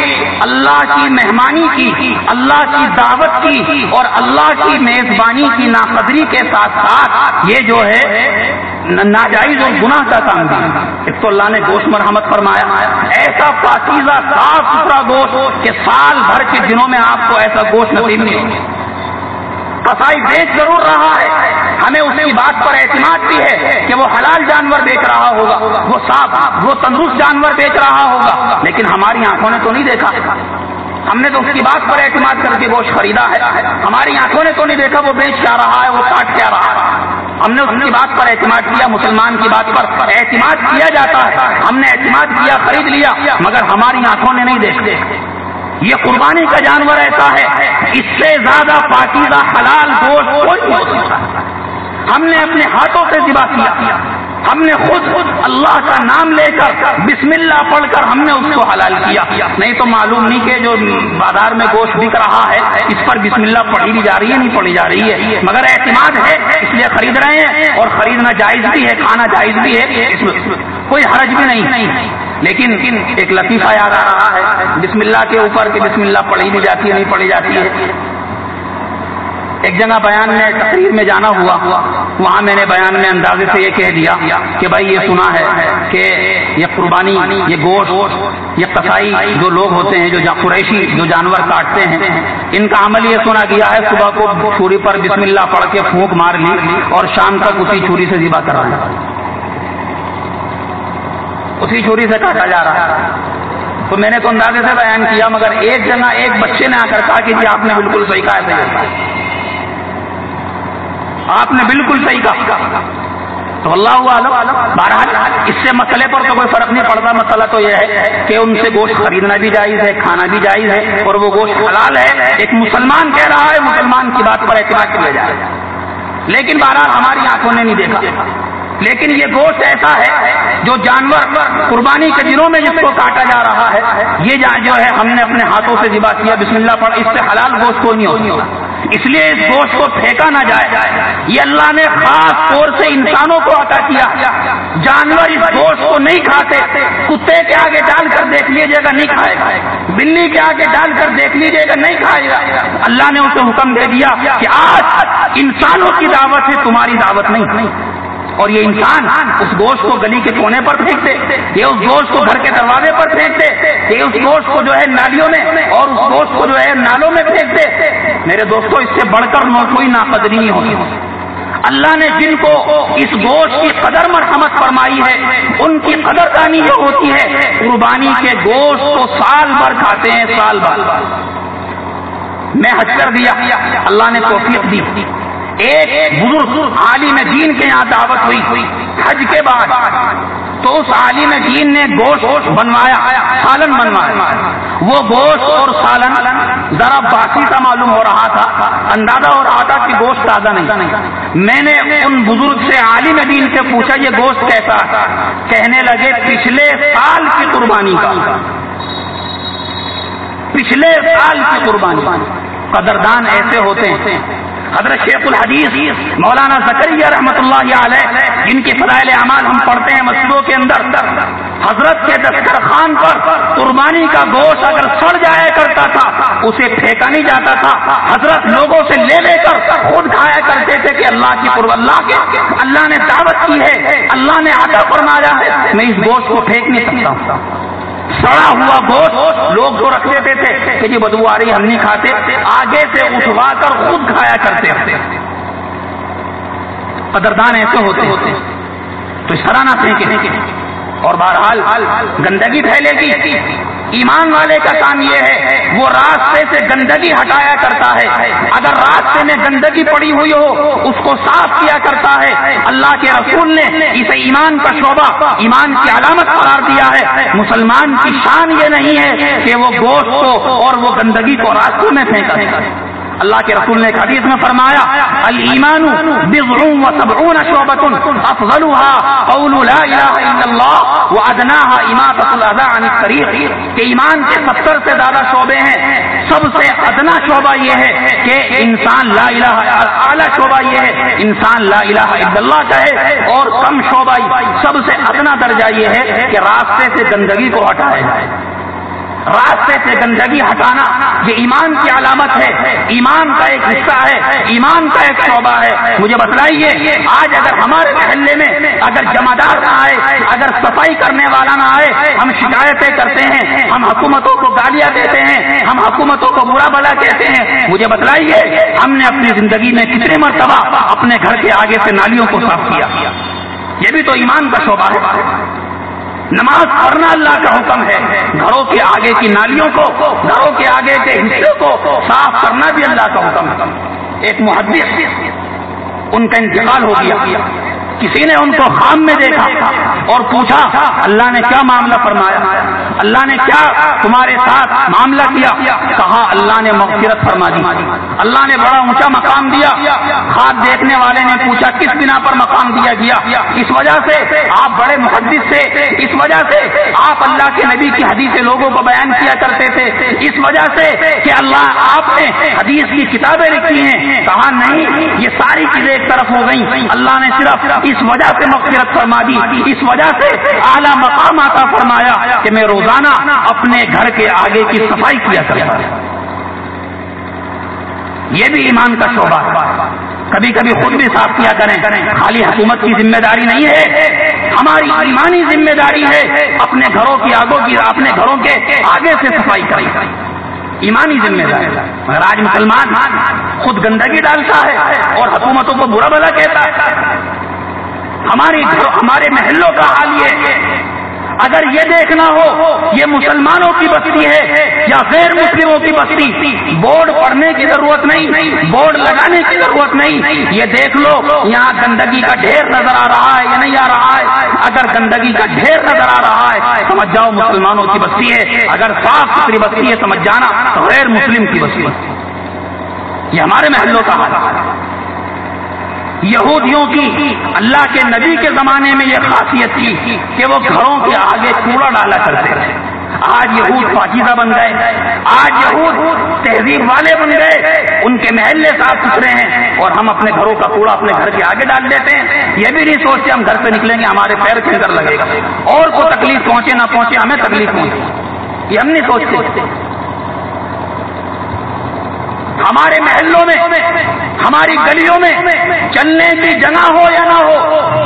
की मेहमानी की, अल्लाह की दावत की और अल्लाह की मेजबानी की नाकदरी के साथ साथ ये जो है नाजायज और गुनाह का काम भी। एक तो अल्लाह ने गोश्त मरहमत फरमाया, ऐसा पाकीज़ा साफ सुथरा गोश्त कि साल भर के दिनों में आपको ऐसा गोश्त नसीब नहीं होगा। कसाई बेच जरूर रहा है, हमें उसकी बात पर एतमाद भी है कि वो हलाल जानवर बेच रहा होगा, वो साफ, वो तंदुरुस्त जानवर बेच रहा होगा, लेकिन हमारी आंखों ने तो नहीं देखा, हमने तो उसकी बात पर एतमाद करके गोश्त खरीदा है। हमारी आंखों ने तो नहीं देखा वो बेच क्या रहा है, वो काट क्या रहा है, हमने उसकी बात पर एतमाद किया। मुसलमान की बात पर एतमाद किया जाता है, हमने एतमाद किया, खरीद लिया, मगर हमारी आंखों ने नहीं देखते। ये कुर्बानी का जानवर ऐसा है, इससे ज्यादा पाकीज़ा हलाल गोश्त कोई नहीं हो सकता। हमने अपने हाथों से ज़िबा किया, हमने खुद अल्लाह का नाम लेकर बिस्मिल्लाह पढ़कर हमने उसको हलाल किया। नहीं तो मालूम नहीं कि जो बाजार में गोश्त बिक रहा है इस पर बिस्मिल्लाह पढ़ी भी जा रही है, नहीं पढ़ी जा रही है, मगर एतमाद है इसलिए खरीद रहे हैं, और खरीदना जायज भी है, खाना जायज भी है, इसमें कोई हरज भी नहीं। लेकिन एक लतीफा याद आ रहा है बिस्मिल्लाह के ऊपर कि बिस्मिल्लाह पढ़ी भी जाती है, नहीं पढ़ी जाती है। एक जगह बयान में, तकरीर में जाना हुआ, وہاں میں نے بیان میں اندازے سے یہ کہہ دیا کہ بھائی یہ سنا ہے کہ یہ قربانی، یہ گوشت، یہ قصائی جو لوگ ہوتے ہیں، جو قریشی جو جانور کاٹتے ہیں، ان کا عمل یہ سنا گیا ہے صبح کو چھری پر بسم اللہ پڑھ کے پھونک مار لی اور شام تک اسی چھری سے ذبح کرا لیا، اسی چھری سے کاٹا جا رہا ہے۔ تو میں نے تو اندازے سے بیان کیا، مگر ایک جگہ ایک بچے نے آ کر کہا کہ جی آپ نے بالکل صحیح کہا ہے، آپ نے بالکل صحیح کہا۔ تو اللہ اعلم، بہرحال اس سے مسئلے پر تو کوئی فرق نہیں پڑتا۔ مسئلہ تو یہ ہے کہ ان سے گوشت خریدنا بھی جائز ہے، کھانا بھی جائز ہے، اور وہ گوشت حلال ہے۔ ایک مسلمان کہہ رہا ہے، مسلمان کی بات پر اعتبار کیا جائے، لیکن بہرحال ہماری آنکھوں نے نہیں دیکھا۔ لیکن یہ گوشت ایسا ہے جو جانور قربانی کے دنوں میں جس کو کاٹا جا رہا ہے، یہ جو ہے ہم نے اپنے ہاتھوں سے ذبح کیا، بسم اللہ پڑھ، اس سے حلال گوشت کو نہیں ہوتا، اس لیے اس گوشت کو پھینکا نہ جائے۔ یہ اللہ نے خاص طور سے انسانوں کو عطا کیا۔ جانور اس گوشت کو نہیں کھاتے، کتے کے آگے ڈال کر دیکھ لیجیے گا نہیں کھائے گا، بلی کے آگے ڈال کر دیکھ لیجیے گا نہیں کھائے گا۔ اللہ نے اسے حکم دے دیا کہ آج انسانوں کی دعوت ہے، تمہاری دعوت نہیں۔ اور یہ انسان اس گوشت کو گلی کے کونے پر پھینکتے، یہ اس گوشت کو گھر کے دروازے پر پھینکتے، یہ اس گوشت کو جو ہے نالیوں میں اور اس گوشت کو جو ہے نالوں میں پھینکتے۔ میرے دوستوں، اس سے بڑھ کر کوئی ناقدری نہیں ہوگی۔ اللہ نے جن کو اس گوشت کی قدر مرحمت فرمائی ہے، ان کی قدردانی جو ہوتی ہے، قربانی کے گوشت کو سال بھر کھاتے ہیں، سال بھر۔ میں حج کر دیا، اللہ نے توفیق دی، ایک بزرگ عالم دین کے یہاں دعوت ہوئی حج کے بعد، تو اس عالم دین نے گوشت بنوایا، سالن بنوایا۔ وہ گوشت اور سالن ذرا باسی سا معلوم ہو رہا تھا، اندازہ ہو رہا تھا کہ گوشت تازہ نہیں۔ میں نے ان بزرگ سے، عالم دین سے پوچھا یہ گوشت کیسا؟ کہنے لگے پچھلے سال کی قربانی کا، پچھلے سال کی قربانی۔ قدردان ایسے ہوتے ہیں۔ حضرت شیخ الحدیث مولانا زکریا رحمۃ اللہ علیہ، جن کی فضائل اعمال ہم پڑھتے ہیں مسجدوں کے اندر، حضرت کے دسترخوان پر قربانی کا گوشت اگر سڑ جایا کرتا تھا، اسے پھینکا نہیں جاتا تھا، حضرت لوگوں سے لے کر خود کھایا کرتے تھے کہ اللہ نے دعوت کی ہے، اللہ نے عطا فرمایا ہے، میں اس گوشت کو پھینک نہیں سکتا۔ سڑا ہوا گوشت لوگ جو رکھ دیتے تھے کہ جی بدبو آ رہی ہم نہیں کھاتے، آگے سے اٹھوا کر خود کھایا کرتے۔ قدردان ایسے ہوتے تو اس طرح نہ پھینکیں۔ اور بہرحال گندگی پھیلے گی۔ ایمان والے کا کام یہ ہے وہ راستے سے گندگی ہٹایا کرتا ہے، اگر راستے میں گندگی پڑی ہوئی ہو اس کو صاف کیا کرتا ہے۔ اللہ کے رسول نے اسے ایمان کا شعبہ، ایمان کی علامت قرار دیا ہے۔ مسلمان کی شان یہ نہیں ہے کہ وہ گوشت کو اور وہ گندگی کو راستوں میں پھینکا۔ اللہ کے رسول نے ایک حدیث میں فرمایا، الایمان بضع وسبعون شعبۃ افضلها قول لا الہ الا اللہ وادناها اماطۃ الاذى عن الطریق، کہ ایمان کے 70 سے زیادہ شعبے ہیں، سب سے ادنا شعبہ یہ ہے کہ انسان لا الہ، اعلیٰ شعبہ یہ ہے انسان لا الہ الا اللہ کہے، اور کم شعبہ سب سے ادنا درجہ یہ ہے کہ راستے سے گندگی کو ہٹائے جائے۔ راستے سے گندگی ہٹانا یہ ایمان کی علامت ہے، ایمان کا ایک حصہ ہے، ایمان کا ایک شعبہ ہے۔ مجھے بتلائیے، آج اگر ہمارے محلے میں اگر جمعدار نہ آئے، اگر صفائی کرنے والا نہ آئے، ہم شکایتیں کرتے ہیں، ہم حکومتوں کو گالیاں دیتے ہیں، ہم حکومتوں کو برا بھلا کہتے ہیں۔ مجھے بتلائیے، ہم نے اپنی زندگی میں کتنے مرتبہ اپنے گھر کے آگے سے نالیوں کو صاف کیا؟ یہ بھی تو ایمان کا شعبہ ہے۔ نماز پڑھنا اللہ کا حکم ہے، گھروں کے آگے کی نالیوں کو، گھروں کے آگے کے حصے کو صاف کرنا بھی اللہ کا حکم ہے۔ ایک محدث، ان کا انتقال ہو گیا، کسی نے ان کو خام میں دیکھا اور پوچھا اللہ نے کیا معاملہ فرمایا، اللہ نے کیا تمہارے ساتھ معاملہ کیا؟ کہا اللہ نے مغفرت فرما دی، اللہ نے بڑا اونچا مقام دیا۔ خواب دیکھنے والے نے پوچھا کس بنا پر مقام دیا گیا؟ اس وجہ سے آپ بڑے محدث تھے، اس وجہ سے آپ اللہ کے نبی کی حدیثیں لوگوں کو بیان کیا کرتے تھے، اس وجہ سے کہ اللہ آپ نے حدیث کی کتابیں لکھی ہیں۔ کہا نہیں، یہ ساری چیزیں ایک طرف ہو گئیں، اللہ نے صرف اس وجہ سے مغفرت فرما دی، اس وجہ سے اعلیٰ مقام عطا فرمایا کہ میں روزانہ اپنے گھر کے آگے کی صفائی کیا کرتا ہوں۔ یہ بھی ایمان کا شعبہ ہے۔ کبھی کبھی خود بھی صاف کیا کریں. خالی حکومت کی ذمہ داری نہیں ہے، ہماری ایمانی ذمہ داری ہے اپنے گھروں کی اپنے گھروں کے آگے سے صفائی کریں، ایمانی ذمہ داری. مگر آج مسلمان خود گندگی ڈالتا ہے اور حکومتوں کو برا بھلا کہتا ہے. ہمارے محلوں کا حال یہ ہے. اگر یہ دیکھنا ہو یہ مسلمانوں کی بستی ہے یا غیر مسلموں کی بستی، بورڈ پڑھنے کی ضرورت نہیں، بورڈ لگانے کی ضرورت نہیں. یہ دیکھ لو یہاں گندگی کا ڈھیر نظر آ رہا ہے یا نہیں آ رہا ہے. اگر گندگی کا ڈھیر نظر آ رہا ہے سمجھ جاؤ مسلمانوں کی بستی ہے. اگر صاف ستھری بستی ہے سمجھ جانا غیر مسلم کی بستی ہے. یہ ہمارے محلوں کا حال ہے. یہودیوں کی اللہ کے نبی کے زمانے میں یہ خاصیت تھی کہ وہ گھروں کے آگے کوڑا ڈالا کرتے تھے. آج یہود پاکیزہ بن گئے، آج یہود تہذیب والے بن گئے، ان کے محلے صاف ستھرے ہیں اور ہم اپنے گھروں کا کوڑا اپنے گھر کے آگے ڈال دیتے ہیں. یہ بھی نہیں سوچتے ہم گھر سے نکلیں گے ہمارے پیر کے اندر لگے گا، اور کو تکلیف پہنچے نہ پہنچے ہمیں تکلیف پہنچے، یہ ہم نہیں سوچتے. ہمارے محلوں میں ہماری گلیوں میں چلنے کی جگہ ہو یا نہ ہو،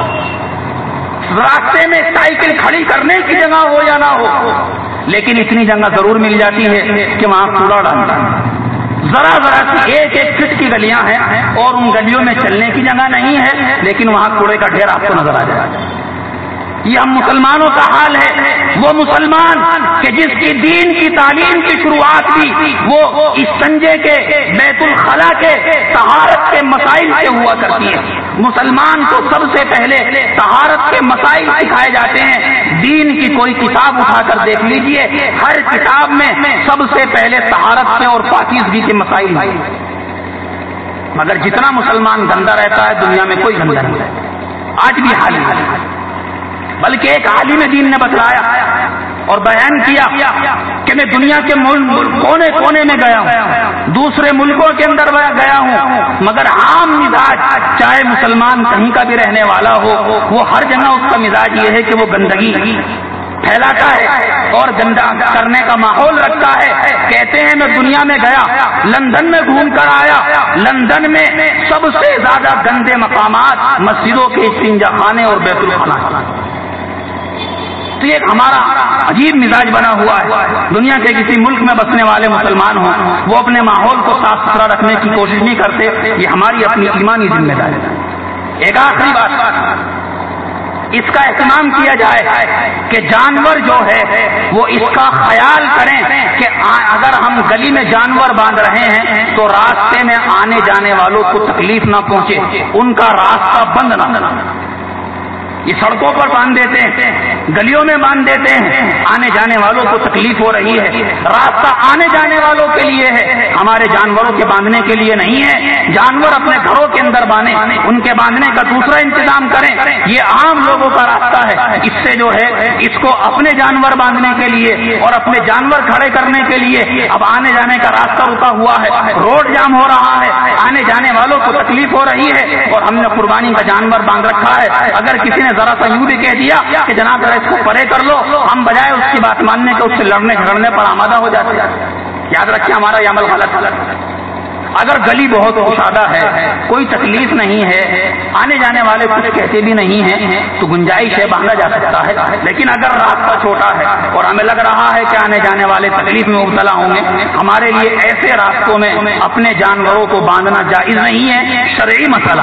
راستے میں سائیکل کھڑی کرنے کی جگہ ہو یا نہ ہو، لیکن اتنی جگہ ضرور مل جاتی ہے کہ وہاں کوڑا ڈالنا. ذرا سی ایک فٹ کی گلیاں ہیں اور ان گلیوں میں چلنے کی جگہ نہیں ہے، لیکن وہاں کوڑے کا ڈھیر آپ کو نظر آ جائے گا. یہ ہم مسلمانوں کا حال ہے. وہ مسلمان کہ جس کی دین کی تعلیم کی شروعات بھی وہ استنجے کے بیت الخلا کے طہارت کے مسائل سے ہوا کرتی ہے. مسلمان کو سب سے پہلے طہارت کے مسائل سکھائے جاتے ہیں. دین کی کوئی کتاب اٹھا کر دیکھ لیجئے، ہر کتاب میں سب سے پہلے طہارت کے اور پاکیزگی کے مسائل ہیں. مگر جتنا مسلمان گندا رہتا ہے دنیا میں کوئی گندا نہیں رہتا. آج بھی حال ہے، بلکہ ایک عالم دین نے بتلایا اور بیان کیا کہ میں دنیا کے کونے کونے میں گیا ہوں، دوسرے ملکوں کے اندر گیا ہوں، مگر عام مزاج چاہے مسلمان کہیں کا بھی رہنے والا ہو وہ ہر جگہ اس کا مزاج یہ ہے کہ وہ گندگی پھیلاتا ہے اور گندا کرنے کا ماحول رکھتا ہے. کہتے ہیں میں دنیا میں گیا، لندن میں گھوم کر آیا، لندن میں سب سے زیادہ گندے مقامات مسجدوں کے استنجا خانے اور بیت الخلا. تو یہ ہمارا عجیب مزاج بنا ہوا ہے. دنیا کے کسی ملک میں بسنے والے مسلمان ہوں وہ اپنے ماحول کو صاف ستھرا رکھنے کی کوشش نہیں کرتے. یہ ہماری اپنی ایمانی ذمہ داری ہے. ایک آخری بات، اس کا اہتمام کیا جائے کہ جانور جو ہے وہ اس کا خیال کریں کہ اگر ہم گلی میں جانور باندھ رہے ہیں تو راستے میں آنے جانے والوں کو تکلیف نہ پہنچے، ان کا راستہ بند نہ کرنا. یہ سڑکوں پر باندھ دیتے ہیں، گلیوں میں باندھ دیتے ہیں، آنے جانے والوں کو تکلیف ہو رہی ہے. راستہ آنے جانے والوں کے لیے ہے، ہمارے جانوروں کے باندھنے کے لیے نہیں ہے. جانور اپنے گھروں کے اندر باندھیں، ان کے باندھنے کا دوسرا انتظام کریں. یہ عام لوگوں کا راستہ ہے. اس سے جو ہے اس کو اپنے جانور باندھنے کے لیے اور اپنے جانور کھڑے کرنے کے لیے اب آنے جانے کا راستہ رکا ہوا ہے، روڈ جام ہو رہا ہے، آنے جانے والوں کو تکلیف ہو رہی ہے اور ہم نے قربانی کا جانور باندھ رکھا ہے. اگر کسی نے ذرا سا یوں بھی کہہ دیا کہ جناب ذرا اس کو پرے کر لو، ہم بجائے اس کی بات ماننے کے اس سے لڑنے جھگڑنے پر آمادہ ہو جاتے ہیں. یاد رکھیں ہمارا یہ عمل غلط. اگر گلی بہت کشادہ ہے، کوئی تکلیف نہیں ہے، آنے جانے والے کچھ کہتے بھی نہیں ہیں تو گنجائش ہے، باندھا جا سکتا ہے. لیکن اگر راستہ چھوٹا ہے اور ہمیں لگ رہا ہے کہ آنے جانے والے تکلیف میں مبتلا ہوں گے، ہمارے لیے ایسے راستوں میں اپنے جانوروں کو باندھنا جائز نہیں ہے، شرعی مسئلہ.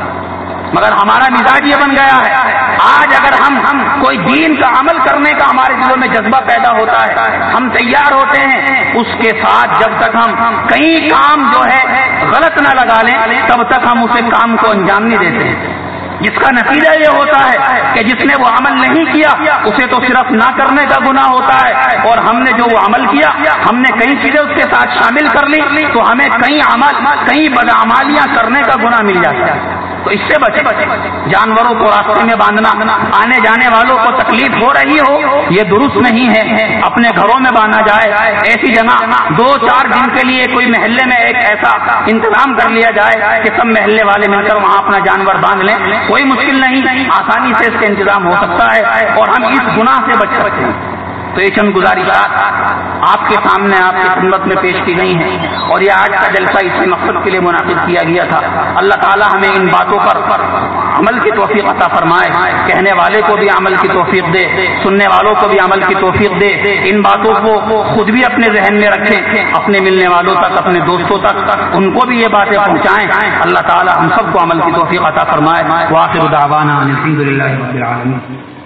مگر ہمارا مزاج یہ بن گیا ہے. آج اگر ہم کوئی دین کا عمل کرنے کا ہمارے دلوں میں جذبہ پیدا ہوتا ہے، ہم تیار ہوتے ہیں، اس کے ساتھ جب تک ہم کئی کام جو ہے غلط نہ لگا لیں تب تک ہم اسے کام کو انجام نہیں دیتے ہیں. جس کا نتیجہ یہ ہوتا ہے کہ جس نے وہ عمل نہیں کیا اسے تو صرف نہ کرنے کا گناہ ہوتا ہے، اور ہم نے جو وہ عمل کیا ہم نے کئی چیزیں اس کے ساتھ شامل کر لی تو ہمیں کئی بدعمالیاں کرنے کا گناہ مل جاتا ہے. تو اس سے بچے. جانوروں کو راستے میں باندھنا، آنے جانے والوں کو تکلیف ہو رہی ہو، یہ درست نہیں ہے. اپنے گھروں میں باندھا جائے، ایسی جگہ 2-4 دن کے لیے کوئی محلے میں ایک ایسا انتظام کر لیا جائے کہ سب محلے والے مل کر وہاں اپنا جانور باندھ لیں. کوئی مشکل نہیں، آسانی سے اس کا انتظام ہو سکتا ہے اور ہم اس گناہ سے بچ سکتے ہیں. تو یہ چند گزارشات آپ کے سامنے آپ کی خدمت میں پیش کی گئی ہیں، اور یہ آج کا جلسہ اسی مقصد کے لیے منعقد کیا گیا تھا۔ اللہ تعالی ہمیں ان باتوں پر عمل کی توفیق عطا فرمائے، کہنے والے کو بھی عمل کی توفیق دے، سننے والوں کو بھی عمل کی توفیق دے، ان باتوں کو خود بھی اپنے ذہن میں رکھیں، اپنے ملنے والوں تک، اپنے دوستوں تک ان کو بھی یہ باتیں پہنچائیں۔ اللہ تعالی ہم سب کو عمل کی توفیق عطا فرمائے۔ وآخر دعوانا الحمد للہ رب العالمین۔